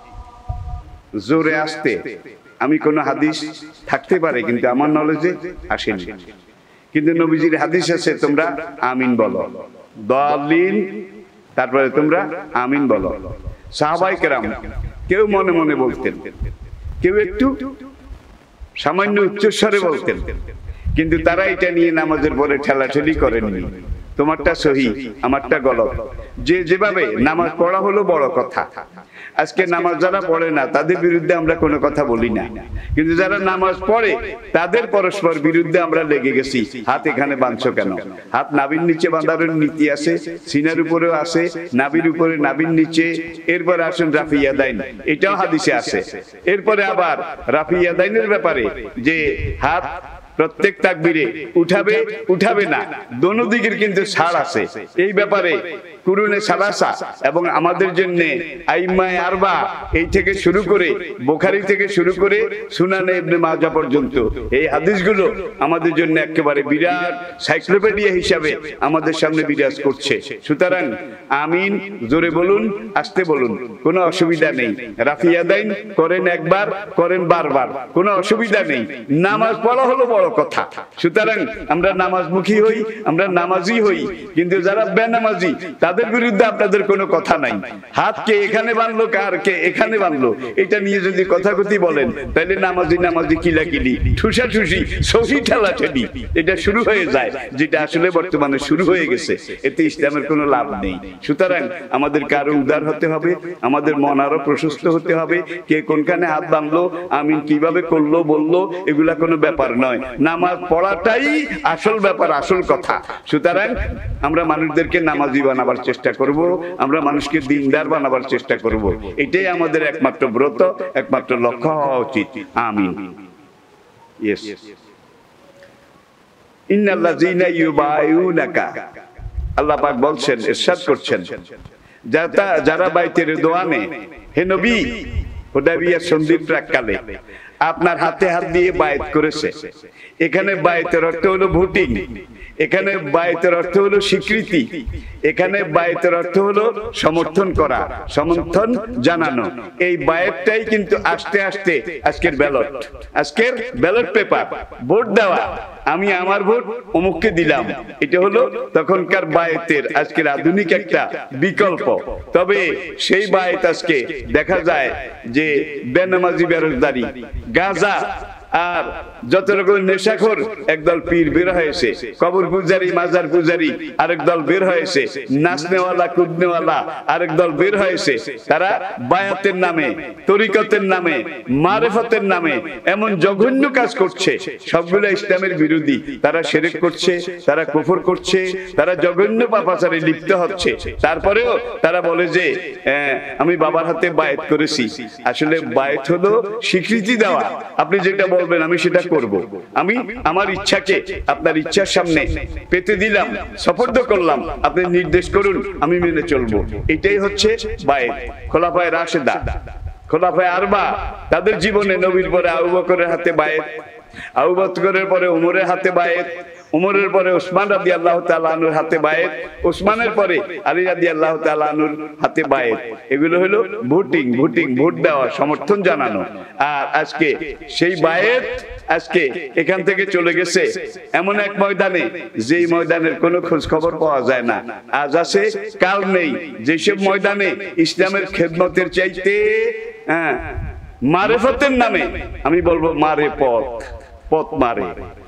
জোরে আসতে আমি কোন হাদিস থাকতে পারে কিন্তু আমার নলেজে আসেনি, কিন্তু নবীজির হাদিস আছে তোমরা আমিন বলো, দালিন তারপরে তোমরা আমিন বলো। সাহাবায়ে কেরাম কেউ মনে মনে বলতেন, কেউ একটু সামান্য উচ্চস্বরে বলতেন, কিন্তু তারা এটা নিয়ে নামাজের পরে ঠেলাঠেলি করেননি, তোমারটা সহি আমারটা গলত। যে যেভাবে নামাজ পড়া হলো বড় কথা। আজকে নামাজ যারা পড়ে না তাদের বিরুদ্ধে আমরা কোনো কথা বলি না, কিন্তু যারা নামাজ পড়ে তাদের পরস্পর বিরুদ্ধে আমরা লেগে গেছি। হাত এখানে বাঁধছো কেন? হাত নাভির নিচে বাঁধার নীতি আছে, সিনার উপরেও আছে, নাভির উপরে নাভির নিচে। এরপরে আসেন রাফি ইয়াদাইন, এটাও হাদিসে আছে। এরপরে আবার রাফি ইয়াদাইনের ব্যাপারে যে হাত প্রত্যেক তাকবীরে উঠাবে উঠাবে না, দোনো দিকের কিন্তু ছাড় আছে। এই ব্যাপারে কুরুনে সালাসা এবং আমাদের জন্য আইম্মায়ে আরবা এই থেকে শুরু করে বুখারী থেকে শুরু করে সুনানে ইবনে মাজাহ পর্যন্ত এই হাদিসগুলো আমাদের জন্য একেবারে বিরাট সাইক্লোপিডিয়া হিসাবে আমাদের সামনে বিরাজ করছে। সুতরাং আমিন জোরে বলুন, আসতে বলুন, কোনো অসুবিধা নেই। রাফি ইয়াদাইন করেন একবার, করেন বারবার, কোনো অসুবিধা নেই। নামাজ পড়া হলো বড় কথা। সুতরাং আমরা নামাজমুখী হই, আমরা নামাজি হই, কিন্তু যারা বেনামাজি তাদের বিরুদ্ধে আপনাদের কোনো কথা নাই। হাত কে এখানে বাঁধলো, কার কে এখানে বাঁধলো, এটা নিয়ে যদি কথাকথি বলেন, তাহলে নামাজি নামাজি কিলাকিলি, ঠুসা ঠুসি, সহি ঠেলা ঠেলি এটা শুরু হয়ে যায়, যেটা আসলে বর্তমানে শুরু হয়ে গেছে। এতে ইসলামের কোনো লাভ নেই। সুতরাং আমাদেরকে আরো উদার হতে হবে, আমাদের মন আরো প্রশস্ত হতে হবে। কে কোনখানে হাত বাঁধলো, আমিন কিভাবে করলো বললো, এগুলা কোনো ব্যাপার নয়। নামাজ পড়াটাই আসল ব্যাপার, আসল কথা। সুতরাং আমরা মানুষদেরকে নামাজি বানাবার চেষ্টা করব, আমরা মানুষকে দিনদার বানাবার চেষ্টা করব। এটাই আমাদের একমাত্র ব্রত, একমাত্র লক্ষ্য হওয়া উচিত। আমিন। ইয়েস। ইন্নাল্লাযীনা ইউবাইউনাকা, আল্লাহ পাক বলছেন, ইরশাদ করছেন, যারা যারা বাইতে রিদওয়ানে, হে নবী, হুদায়বিয়া সন্ধির প্রাককালে আপনার হাতে হাত দিয়ে বায়াত করেছে। এখানে বায়াতের অর্থ হলো ভোটিং, এখানে বায়াতের অর্থ হলো স্বীকৃতি, এখানে বায়াতের অর্থ হলো সমর্থন করা, সমর্থন জানানো। এই বায়াতটাই কিন্তু আস্তে আস্তে আজকের ব্যালট, আজকের ব্যালট পেপার, ভোট দেওয়া। আমি আমার ভোট অমুককে দিলাম, এটা হলো তখনকার বায়াতের আজকের আধুনিক একটা বিকল্প। তবে সেই বায়াত আজকে দেখা যায় যে বেনামাজি, বেরোজগারি, গাঁজা আর যত রকম নেশাখোর একদল পীর বের হয়েছে, কবর পূজারি, মাজার পূজারি আরেক দল বের হয়েছে, নাচনেওয়ালা, কুদনেওয়ালা আরেক দল বের হয়েছে। তারা বায়াতের নামে, তরিকতের নামে, মারেফতের নামে এমন জঘন্য কাজ করছে, সবগুলো ইসলামের বিরোধী। তারা শিরক করছে, তারা কুফর করছে, তারা জঘন্য পাপাচারে লিপ্ত হচ্ছে। তারপরেও তারা বলে যে আমি বাবার হাতে বায়াত করেছি। আসলে বায়াত হলো স্বীকৃতি দেওয়া, আপনি যেটা বলবেন আমি সেটা করব। আমি আমার ইচ্ছাকে আপনার ইচ্ছার সামনে পেতে দিলাম, সুপর্দ করলাম, আপনি নির্দেশ করুন, আমি মেনে চলবো। এটাই হচ্ছে বায়াত। খোলাফায়ে রাশেদা, খোলাফায়ে আরবা, তাদের জীবনে নবীর পরে আবু বকরের হাতে বায়াত, আবু বকরের পরে ওমরের হাতে বায়াত, উমরের পরে ওসমান রাদিয়াল্লাহু তাআলা আনহুর হাতে বায়াত, ওসমানের পরে আলী রাদিয়াল্লাহু তাআলা আনহুর হাতে বায়াত। এগুলো হলো ভোটিং, ভোটিং ভোট দেওয়া, সমর্থন জানানো। আর আজকে সেই বায়াত আজকে এখান থেকে চলে গেছে এমন এক ময়দানে, যেই ময়দানের কোনো খোঁজ খবর পাওয়া যায় না। আজ আছে, কাল নেই। যেসব ময়দানে ইসলামের খেদমতের চাইতে হ্যাঁ মারেফতের নামে, আমি বলবো মারে পথ, পথ মারে,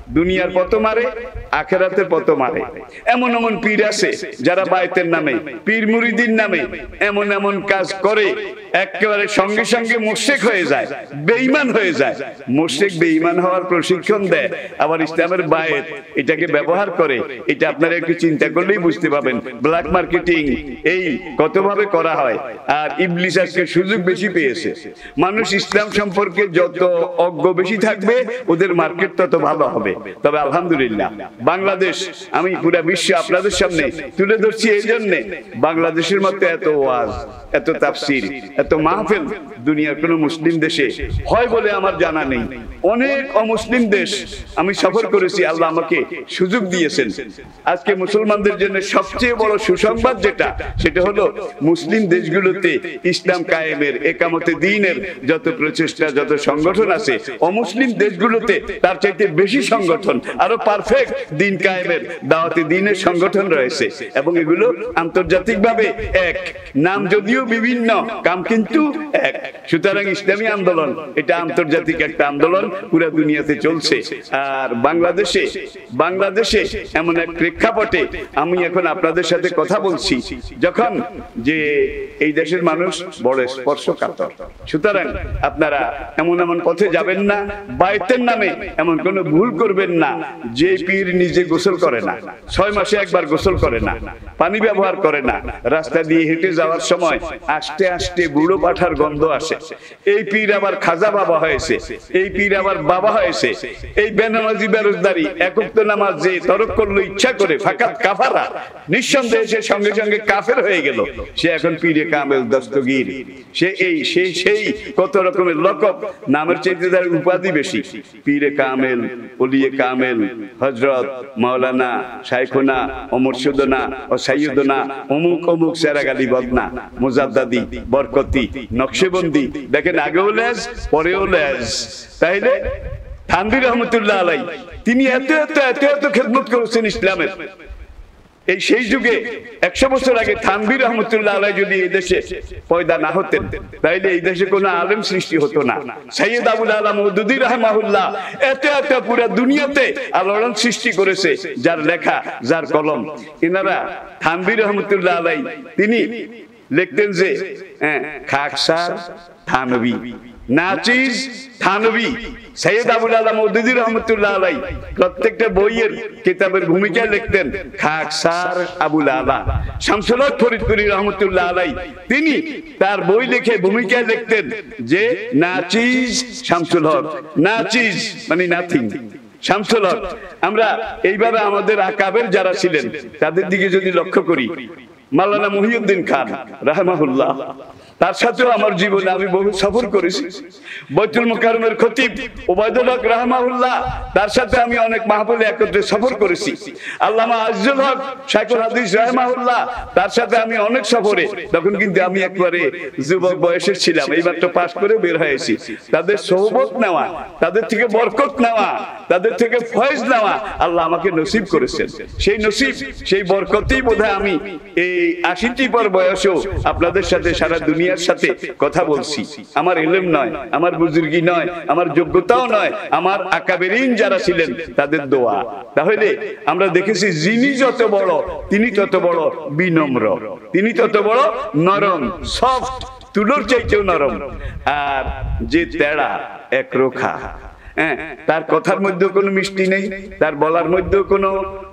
দুনিয়ার পত মারে, আখেরাতের পত মারে। এমন এমন পীর আছে যারা বায়তের নামে, পীর মুরিদির নামে এমন এমন কাজ করে, একেবারে সঙ্গে সঙ্গে মুশরিক হয়ে যায়, বেঈমান হয়ে যায়। মুশরিক বেঈমান হওয়ার প্রশিক্ষণ দেয়, আবার ইসলামের বায়েত এটাকে ব্যবহার করে। এটা আপনারা একটু চিন্তা করলেই বুঝতে পারবেন ব্ল্যাক মার্কেটিং এই কতভাবে করা হয়। আর ইবলিস আজকে সুযোগ বেশি পেয়েছে। মানুষ ইসলাম সম্পর্কে যত অজ্ঞ বেশি থাকবে, ওদের মার্কেট তত ভালো হবে। তবে আলহামদুলিল্লাহ বাংলাদেশ আমি পুরো বিশ্ব আপনাদের সামনে তুলে ধরছি এই জন্যে, বাংলাদেশের মতো এত ওয়াজ, এত তাফসীর, এত মাহফিল দুনিয়ার কোন মুসলিম দেশে হয় বলে আমার জানা নেই। অনেক অমুসলিম দেশ আমি সফর করেছি, আল্লাহ আমাকে সুযোগ দিয়েছেন। আজকে মুসলমানদের জন্য সবচেয়ে বড় সুসংবাদ যেটা, সেটা হলো মুসলিম দেশগুলোতে ইসলাম কায়েমের, একামতে দ্বীনের যত প্রচেষ্টা, যত সংগঠন আছে, অমুসলিম দেশগুলোতে তার চাইতে বেশি সংগঠন, আরো পারফেক্ট দ্বীন কায়েমের, দাওয়াতে দ্বীনের সংগঠন রয়েছে। এবং এগুলো আন্তর্জাতিকভাবে এক, নাম যদিও বিভিন্ন, কাম কিন্তু এক। সুতরাং ইসলামী আন্দোলন এটা আন্তর্জাতিক একটা আন্দোলন, পুরো দুনিয়াতে চলছে। আর বাংলাদেশে বাংলাদেশে এমন এক প্রেক্ষাপটে আমি এখন আপনাদের সাথে কথা বলছি, যখন যে এই দেশের মানুষ বড় স্পর্শকাতর। সুতরাং আপনারা এমন এমন পথে যাবেন না, বায়তের নামে এমন কোন ভুল করবেন না। যে পীর নিজে গোসল করে না, ছয় মাসে একবার গোসল করে না, পানি ব্যবহার করে না, রাস্তা দিয়ে হেঁটে যাওয়ার সময় আস্তে আস্তে বুড়ো পাঠার গন্ধ আসে, এই পীর আবার খাজা বাবা হয়েছে, এই পীর আবার বাবা হয়েছে। এই বেনামাজি বেরোজদারি একক নামাজ যে তরক করলো ইচ্ছা করে, ফাকাত কাফারা, নিঃসন্দেহে সে সঙ্গে সঙ্গে কাফের হয়ে গেল। সে এখন পীরে কামেল দস্তগীর, সে এই সেই সেই কত রকমের লকব, নামের চাইতে তার উপাধি বেশি। পীরে কামেল, ওলিয়ে কামেল, হযরত, মাওলানা, শাইখুনা, ও মুর্শিদনা, ও সাইয়্যিদনা, অমুক অমুক সেরাগালি বদনা, মুজাদ্দাদি, বরকতি, নকশবন্দি। দেখেন আগেও লেজ, পরেও লেজ। তাইলে থানভী রহমতুল্লাহ আলাইহি তিনি এত এত এত এত খেদমত করেছেন ইসলামের। এই সেই যুগে একশো বছর আগে থানভী রহমতুল্লাহ আলাইহি যদি এই দেশে পয়দা না হতেন, তাইলে এই দেশে কোনো আলেম সৃষ্টি হতো না। সৈয়দ আবুল আলা মওদুদী রাহিমাহুল্লাহ এত এত পুরো দুনিয়াতে আলোড়ন সৃষ্টি করেছে, যার লেখা, যার কলম। এনারা থানভী রহমতুল্লাহ আলাইহি তিনি লিখতেন যে খাকসার থানভী, নাচিজ থানভী। সৈয়দ আবুল আলা মওদুদী রাহমাতুল্লাহ আলাইহি প্রত্যেকটা বইয়ের কিতাবের ভূমিকা লিখতেন খাকসার আবুল আলা। শামসুল হক ফরিদপুরি রাহমাতুল্লাহ আলাইহি তিনি তার বই লিখে ভূমিকা লিখতেন যে নাচিজ শামসুল হক, নাচিজ মানে নাথিং, শামসুল হক। আমরা এইভাবে আমাদের আকাবের যারা ছিলেন তাদের দিকে যদি লক্ষ্য করি, মাওলানা মুহিউদ্দিন খান রাহিমাহুল্লাহ, তার সাথেও আমার জীবনে আমি বহু সফর করেছি। বাইতুল মুকাররমের খতিব ওবায়দুল হক রাহিমাহুল্লাহ, তার সাথে আমি অনেক মাহফিলে একত্রে সফর করেছি। আল্লামা আজিজুল হক শাইখুল হাদিস রাহিমাহুল্লাহ, তার সাথে আমি অনেক সফরে, তখন কিন্তু আমি একবারে যুবক বয়সের ছিলাম, এইবার তো পাস করে বের হয়েছি। তাদের সোহবত নেওয়া, তাদের থেকে বরকত নেওয়া, তাদের থেকে ফয়েজ নেওয়া আল্লাহ আমাকে নসিব করেছেন। সেই নসিব, সেই বরকতেই বোধহয় আমি এই আশিটি পর বয়সেও আপনাদের সাথে সারা দুনিয়ার সাথে কথা বলছি। আমার ইলম নয়, আমার বুজুর্গি নয়, আমার যোগ্যতাও নয়, আমার আকাবেরিন যারা ছিলেন তাদের দোয়া। তাহলে আমরা দেখেছি যিনি যত বড় তিনি তত বড় বিনম্র, তিনি তত বড় নরম, সফট, তুলোর চাইতেও নরম। আর যে তেড়া একরোখা, হ্যাঁ, তার কথার মধ্যে কোনো মিষ্টি নেই, তার বলার মধ্যেও কোনো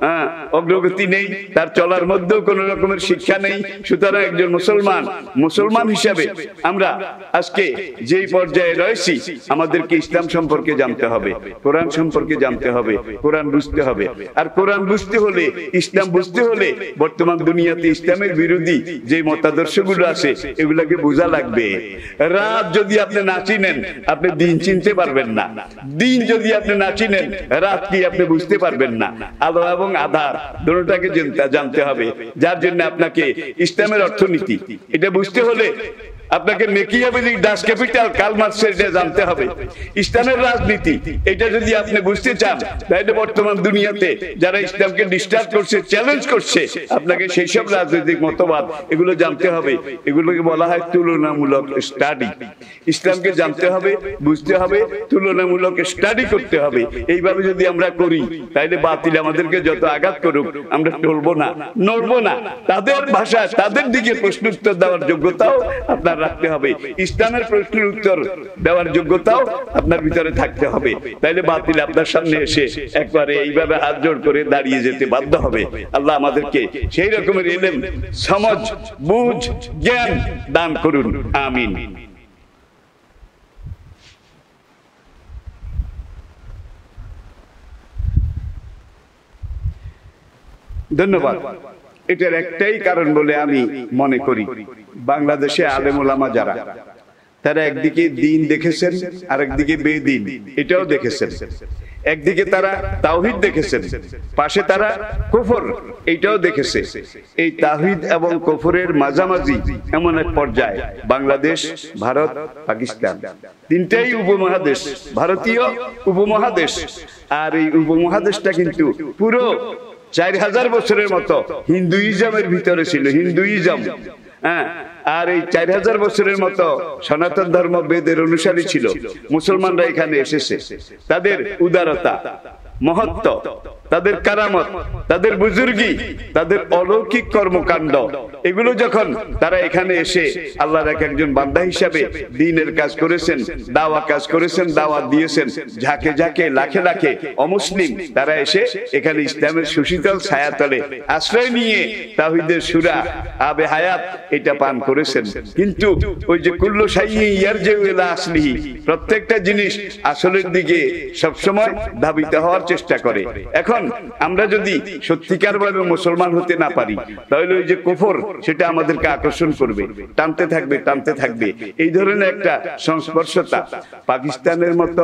অগ্রগতি নেই, তার চলার মধ্যেও কোনো রকমের শিক্ষা নেই। সুতরাং একজন মুসলমান মুসলমান হিসাবে আমরা আজকে যেই পর্যায়ে রয়েছি, আমাদেরকে ইসলাম সম্পর্কে জানতে হবে, কোরআন সম্পর্কে জানতে হবে, কোরআন বুঝতে হবে। আর কোরআন বুঝতে হলে, ইসলাম বুঝতে হলে বর্তমান দুনিয়াতে ইসলামের বিরোধী যে মতাদর্শগুলো আছে এগুলাকে বোঝা লাগবে। রাত যদি আপনি না চিনেন আপনি দিন চিনতে পারবেন না, দিন যদি আপনি না চিনেন রাত কি আপনি বুঝতে পারবেন না। আলো এবং আধার দুটোটাকে জানতে হবে, যার জন্য আপনাকে ইসলামের অর্থনীতি এটা বুঝতে হলে আপনাকে মেকিয়াভেলি ডাস ক্যাপিটাল কার্ল মার্ক্সের এটা জানতে হবে। ইসলামের রাজনীতি এটা যদি আপনি বুঝতে চান, তাহলে বর্তমান দুনিয়াতে যারা ইসলামকে ডিস্টার্ব করছে, চ্যালেঞ্জ করছে, আপনাকে সেই সব রাজনৈতিক মতবাদ এগুলো জানতে হবে। এগুলোকে বলা হয় তুলনামূলক স্টাডি। ইসলামকে জানতে হবে, বুঝতে হবে, তুলনামূলক স্টাডি করতে হবে। এইভাবে যদি আমরা করি, তাহলে বাতিল আমাদেরকে যত আঘাত করুক আমরা টলবো না, নড়বো না। তাদের ভাষায় তাদের দিকে প্রশ্ন উত্তর দেওয়ার যোগ্যতাও আপনার রাখতে হবে। ইসলামের প্রশ্নের উত্তর দেওয়ার যোগ্যতাও আপনার ভিতরে থাকতে হবে। তাইলে বাতিল আপনার সামনে এসে একবারে এইভাবে হাত জোড় করে দাঁড়িয়ে যেতে বাধ্য হবে। আল্লাহ আমাদেরকে সেই রকমের ইলম, সমঝ, বুঝ, জ্ঞান দান করুন। আমিন। ধন্যবাদ। এটার একটাই কারণ বলে আমি মনে করি, বাংলাদেশে আলেম ওলামা যারা, তারা একদিকে দিন দেখেছেন, আরেকদিকে বেদিন এটাও দেখেছেন। একদিকে তারা তাওহীদ দেখেছেন, পাশে তারা কুফর এইটাও দেখেছে। এই তাওহীদ এবং কুফরের মাঝামাঝি এমন এক পর্যায়ে বাংলাদেশ, ভারত, পাকিস্তান তিনটাই উপমহাদেশ, ভারতীয় উপমহাদেশ। আর এই উপমহাদেশটা কিন্তু পুরো চার হাজার বছরের মতো হিন্দুইজমের ভিতরে ছিল, হিন্দুইজম। হ্যাঁ, আর এই চার হাজার বছরের মতো সনাতন ধর্ম বেদের অনুসারী ছিল। মুসলমানরা এখানে এসেছে, তাদের উদারতা, মহত্ব, তাদের কারামত, তাদের বুজুর্গি, তাদের অলৌকিক কর্মকাণ্ড, এগুলো যখন তারা এখানে এসে আল্লাহর এক একজন বান্দা হিসাবে দ্বীনের কাজ করেছেন, দাওয়া কাজ করেছেন, দাওয়াত দিয়েছেন, ঝাঁকে ঝাঁকে লাখে লাখে অমুসলিম তারা এসে এখানে ইসলামের সুশীতল ছায়াতলে আশ্রয় নিয়ে তাওহীদের সূরা আবে হায়াত এটা পান করেছেন। কিন্তু ওই যে কুল্লু শাইইন ইয়ারজিউ ইলা আসলিহি, প্রত্যেকটা জিনিস আসলের দিকে সবসময় ধাবিত হওয়ার চেষ্টা করে। এখন আমরা যদি সত্যিকার ভাবে মুসলমান হতে না পারি, তাহলে ওই যে কুফর সেটা আমাদেরকে আকর্ষণ করবে, টানতে থাকবে, টানতে থাকবে। এই ধরনের একটা সংস্পর্শতা পাকিস্তানের মতো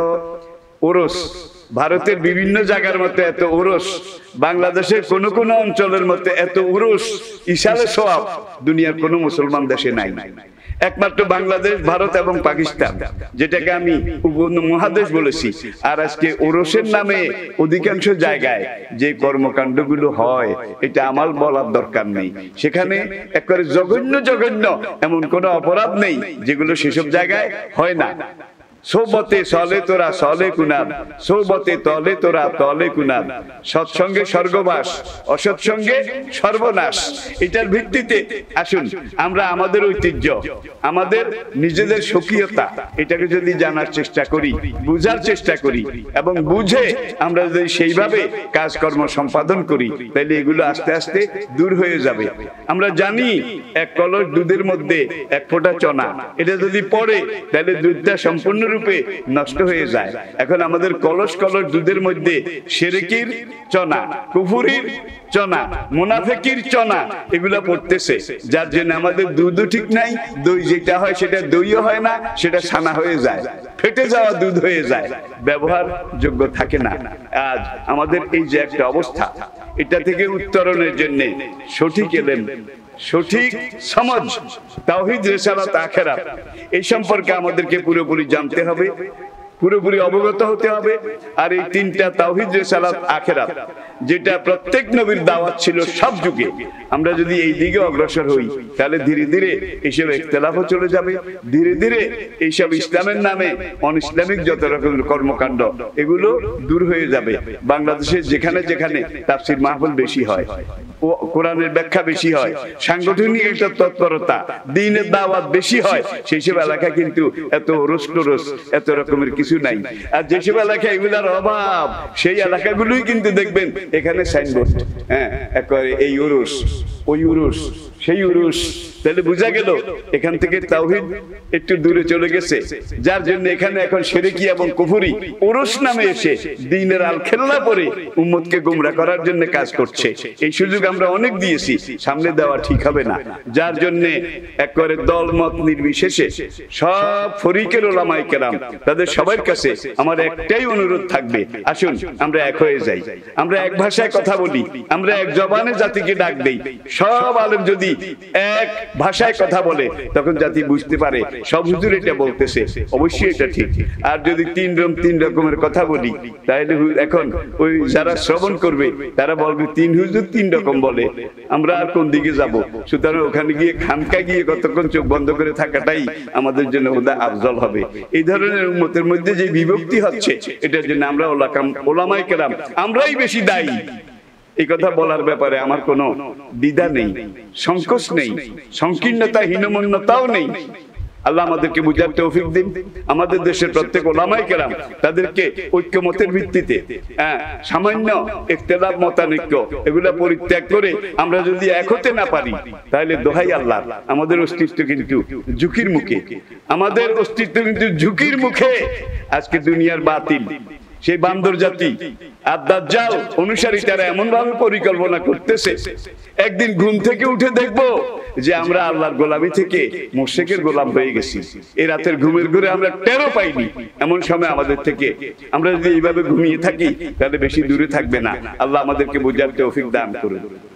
ওরস, ভারতের বিভিন্ন জায়গার মতো এত ওরস, বাংলাদেশের কোন কোন অঞ্চলের মতো এত ওরস, ইশালে সওয়াব দুনিয়ার কোন মুসলমান দেশে নাই। একমাত্র বাংলাদেশ, ভারত এবং পাকিস্তান, যেটাকে আমি উপমহাদেশ বলেছি। আর আজকে ওরসের নামে অধিকাংশ জায়গায় যে কর্মকাণ্ডগুলো হয়, এটা আমার বলার দরকার নেই। সেখানে একেবারে জঘন্য জঘন্য এমন কোনো অপরাধ নেই যেগুলো সেসব জায়গায় হয় না। সোবতে সলে তোরা সলে কুনাদ, সোবতে তলে তোরা তলে কুনাদ, সৎসঙ্গে স্বর্গবাস, অসৎসঙ্গে সর্বনাশ। এটার ভিত্তিতে আসুন আমরা আমাদের ঐতিহ্য, আমাদের নিজেদের স্বকীয়তা, এটাকে যদি জানার চেষ্টা করি, বুঝার চেষ্টা করি, এবং বুঝে আমরা যদি সেইভাবে কাজকর্ম সম্পাদন করি, তাহলে এগুলো আস্তে আস্তে দূর হয়ে যাবে। আমরা জানি এক কলস দুধের মধ্যে এক ফোঁটা চনা, এটা যদি পড়ে তাহলে দুধটা সম্পূর্ণ রূপে নষ্ট হয়ে যায়। এখন আমাদের কলস কলস দুধের মধ্যে শিরকির চনা, কুফরির চনা, মুনাফিকির চনা এগুলা পড়তেছে, যার জন্য আমাদের দুধও ঠিক নাই, দই যেটা হয় সেটা দইও হয় না, সেটা ছানা হয়ে যায়, ফেটে যাওয়া দুধ হয়ে যায়, ব্যবহার যোগ্য থাকে না। আজ আমাদের এই যে একটা অবস্থা, এটা থেকে উত্তরণের জন্য সঠিক এলেম, সঠিক সমাজ, তাওহীদ, রিসালাত, আখিরাত এই সম্পর্কে আমাদেরকে পুরোপুরি জানতে হবে, পুরোপুরি অবগত হতে হবে। আর এই তিনটা তাওহীদ, রিসালাত, আখিরাত যেটা প্রত্যেক নবীর দাওয়াত ছিল সব যুগে, আমরা যদি এই দিকে অগ্রসর হই, তাহলে ধীরে ধীরে এইসব ইখতিলাফও চলে যাবে, ধীরে ধীরে এইসব ইসলামের নামে অন ইসলামিক যত রকমের কর্মকাণ্ড এগুলো দূর হয়ে যাবে। বাংলাদেশে যেখানে যেখানে তাফসীর মাহফিল বেশি হয়, কোরআনের ব্যাখ্যা বেশি হয়, সাংগঠনিক একটা তৎপরতা, দ্বীনের দাওয়াত বেশি হয়, সেই সব এলাকা কিন্তু এত ওরস টোরস এত রকমের কিছু নাই। আর যেসব এলাকা এগুলার অভাব, সেই এলাকাগুলোই কিন্তু দেখবেন এখানে সাইনবোর্ড, হ্যাঁ একেবারে এই উরুস, ওই উরুস, সেই উরুস। তাহলে বোঝা গেল এখান থেকে তাওহীদ একটু দূরে চলে গেছে, যার জন্য এখানে এখন শিরকি এবং কুফরি উরুস নামে এসে দ্বীনের আল খেলনা পরে উম্মতকে গোমরা করার জন্য কাজ করছে। এই সুযোগ আমরা অনেক দিয়েছি, সামনে দেওয়া ঠিক হবে না। যার জন্য একেবারে দল মত নির্বিশেষে সব ফরিকের ওলামায়ে কেরাম, তাদের সবার কাছে আমার একটাই অনুরোধ থাকবে, আসুন আমরা এক হয়ে যাই, আমরা এক ভাষায় কথা বলি, আমরা এক জবানে জাতিকে ডাক দেই। সব আলেম যদি এক ভাষায় কথা বলে তখন জাতি বুঝতে পারে সব হুজুর এটা বলতেছে, অবশ্যই এটা ঠিক। আর যদি তিন রকম তিন রকমের কথা বলি তাহলে এখন ওই যারা শ্রবণ করবে তারা বলবে তিন হুজুর তিন রকম বলে, আমরা আর কোন দিকে যাব? সুতরাং ওখানে গিয়ে খানকা গিয়ে কতক্ষণ চোখ বন্ধ করে থাকাটাই আমাদের জন্য বোধহয় আফজল হবে। এই ধরনের উম্মতের মধ্যে যে বিভক্তি হচ্ছে এটার জন্য আমরা ওলামায়ে কেরাম আমরাই বেশি দায়ী। এই কথা বলার ব্যাপারে আমার কোনো দ্বিধা নেই, সংকোচ নেই, সংকীর্ণতা হীনমন্যতাও নেই। আল্লাহ আমাদেরকে বুঝার তৌফিক দিন। আমাদের দেশের প্রত্যেক ওলামায়ে কেরাম তাদেরকে ঐক্যমতের ভিত্তিতে হ্যাঁ সামান্য ইখতিলাফ মতানৈক্য এগুলা পরিত্যাগ করে আমরা যদি এক হতে না পারি তাহলে দোহাই আল্লাহ আমাদের অস্তিত্ব কিন্তু ঝুঁকির মুখে, আমাদের অস্তিত্ব কিন্তু ঝুঁকির মুখে। আজকে দুনিয়ার বাতিল সেই বান্দর জাতি আর দাজ্জাল অনুসারী তারা এমন ভাবে পরিকল্পনা করতেছে, একদিন ঘুম থেকে উঠে দেখবো যে আমরা আল্লাহর গোলামি থেকে মুশরিকের গোলাম হয়ে গেছি। এই রাতের ঘুমের ঘরে আমরা টেরও পাইনি। এমন সময় আমাদের থেকে আমরা যদি এইভাবে ঘুমিয়ে থাকি তাহলে বেশি দূরে থাকবে না। আল্লাহ আমাদেরকে বুঝার তৌফিক দান করুন।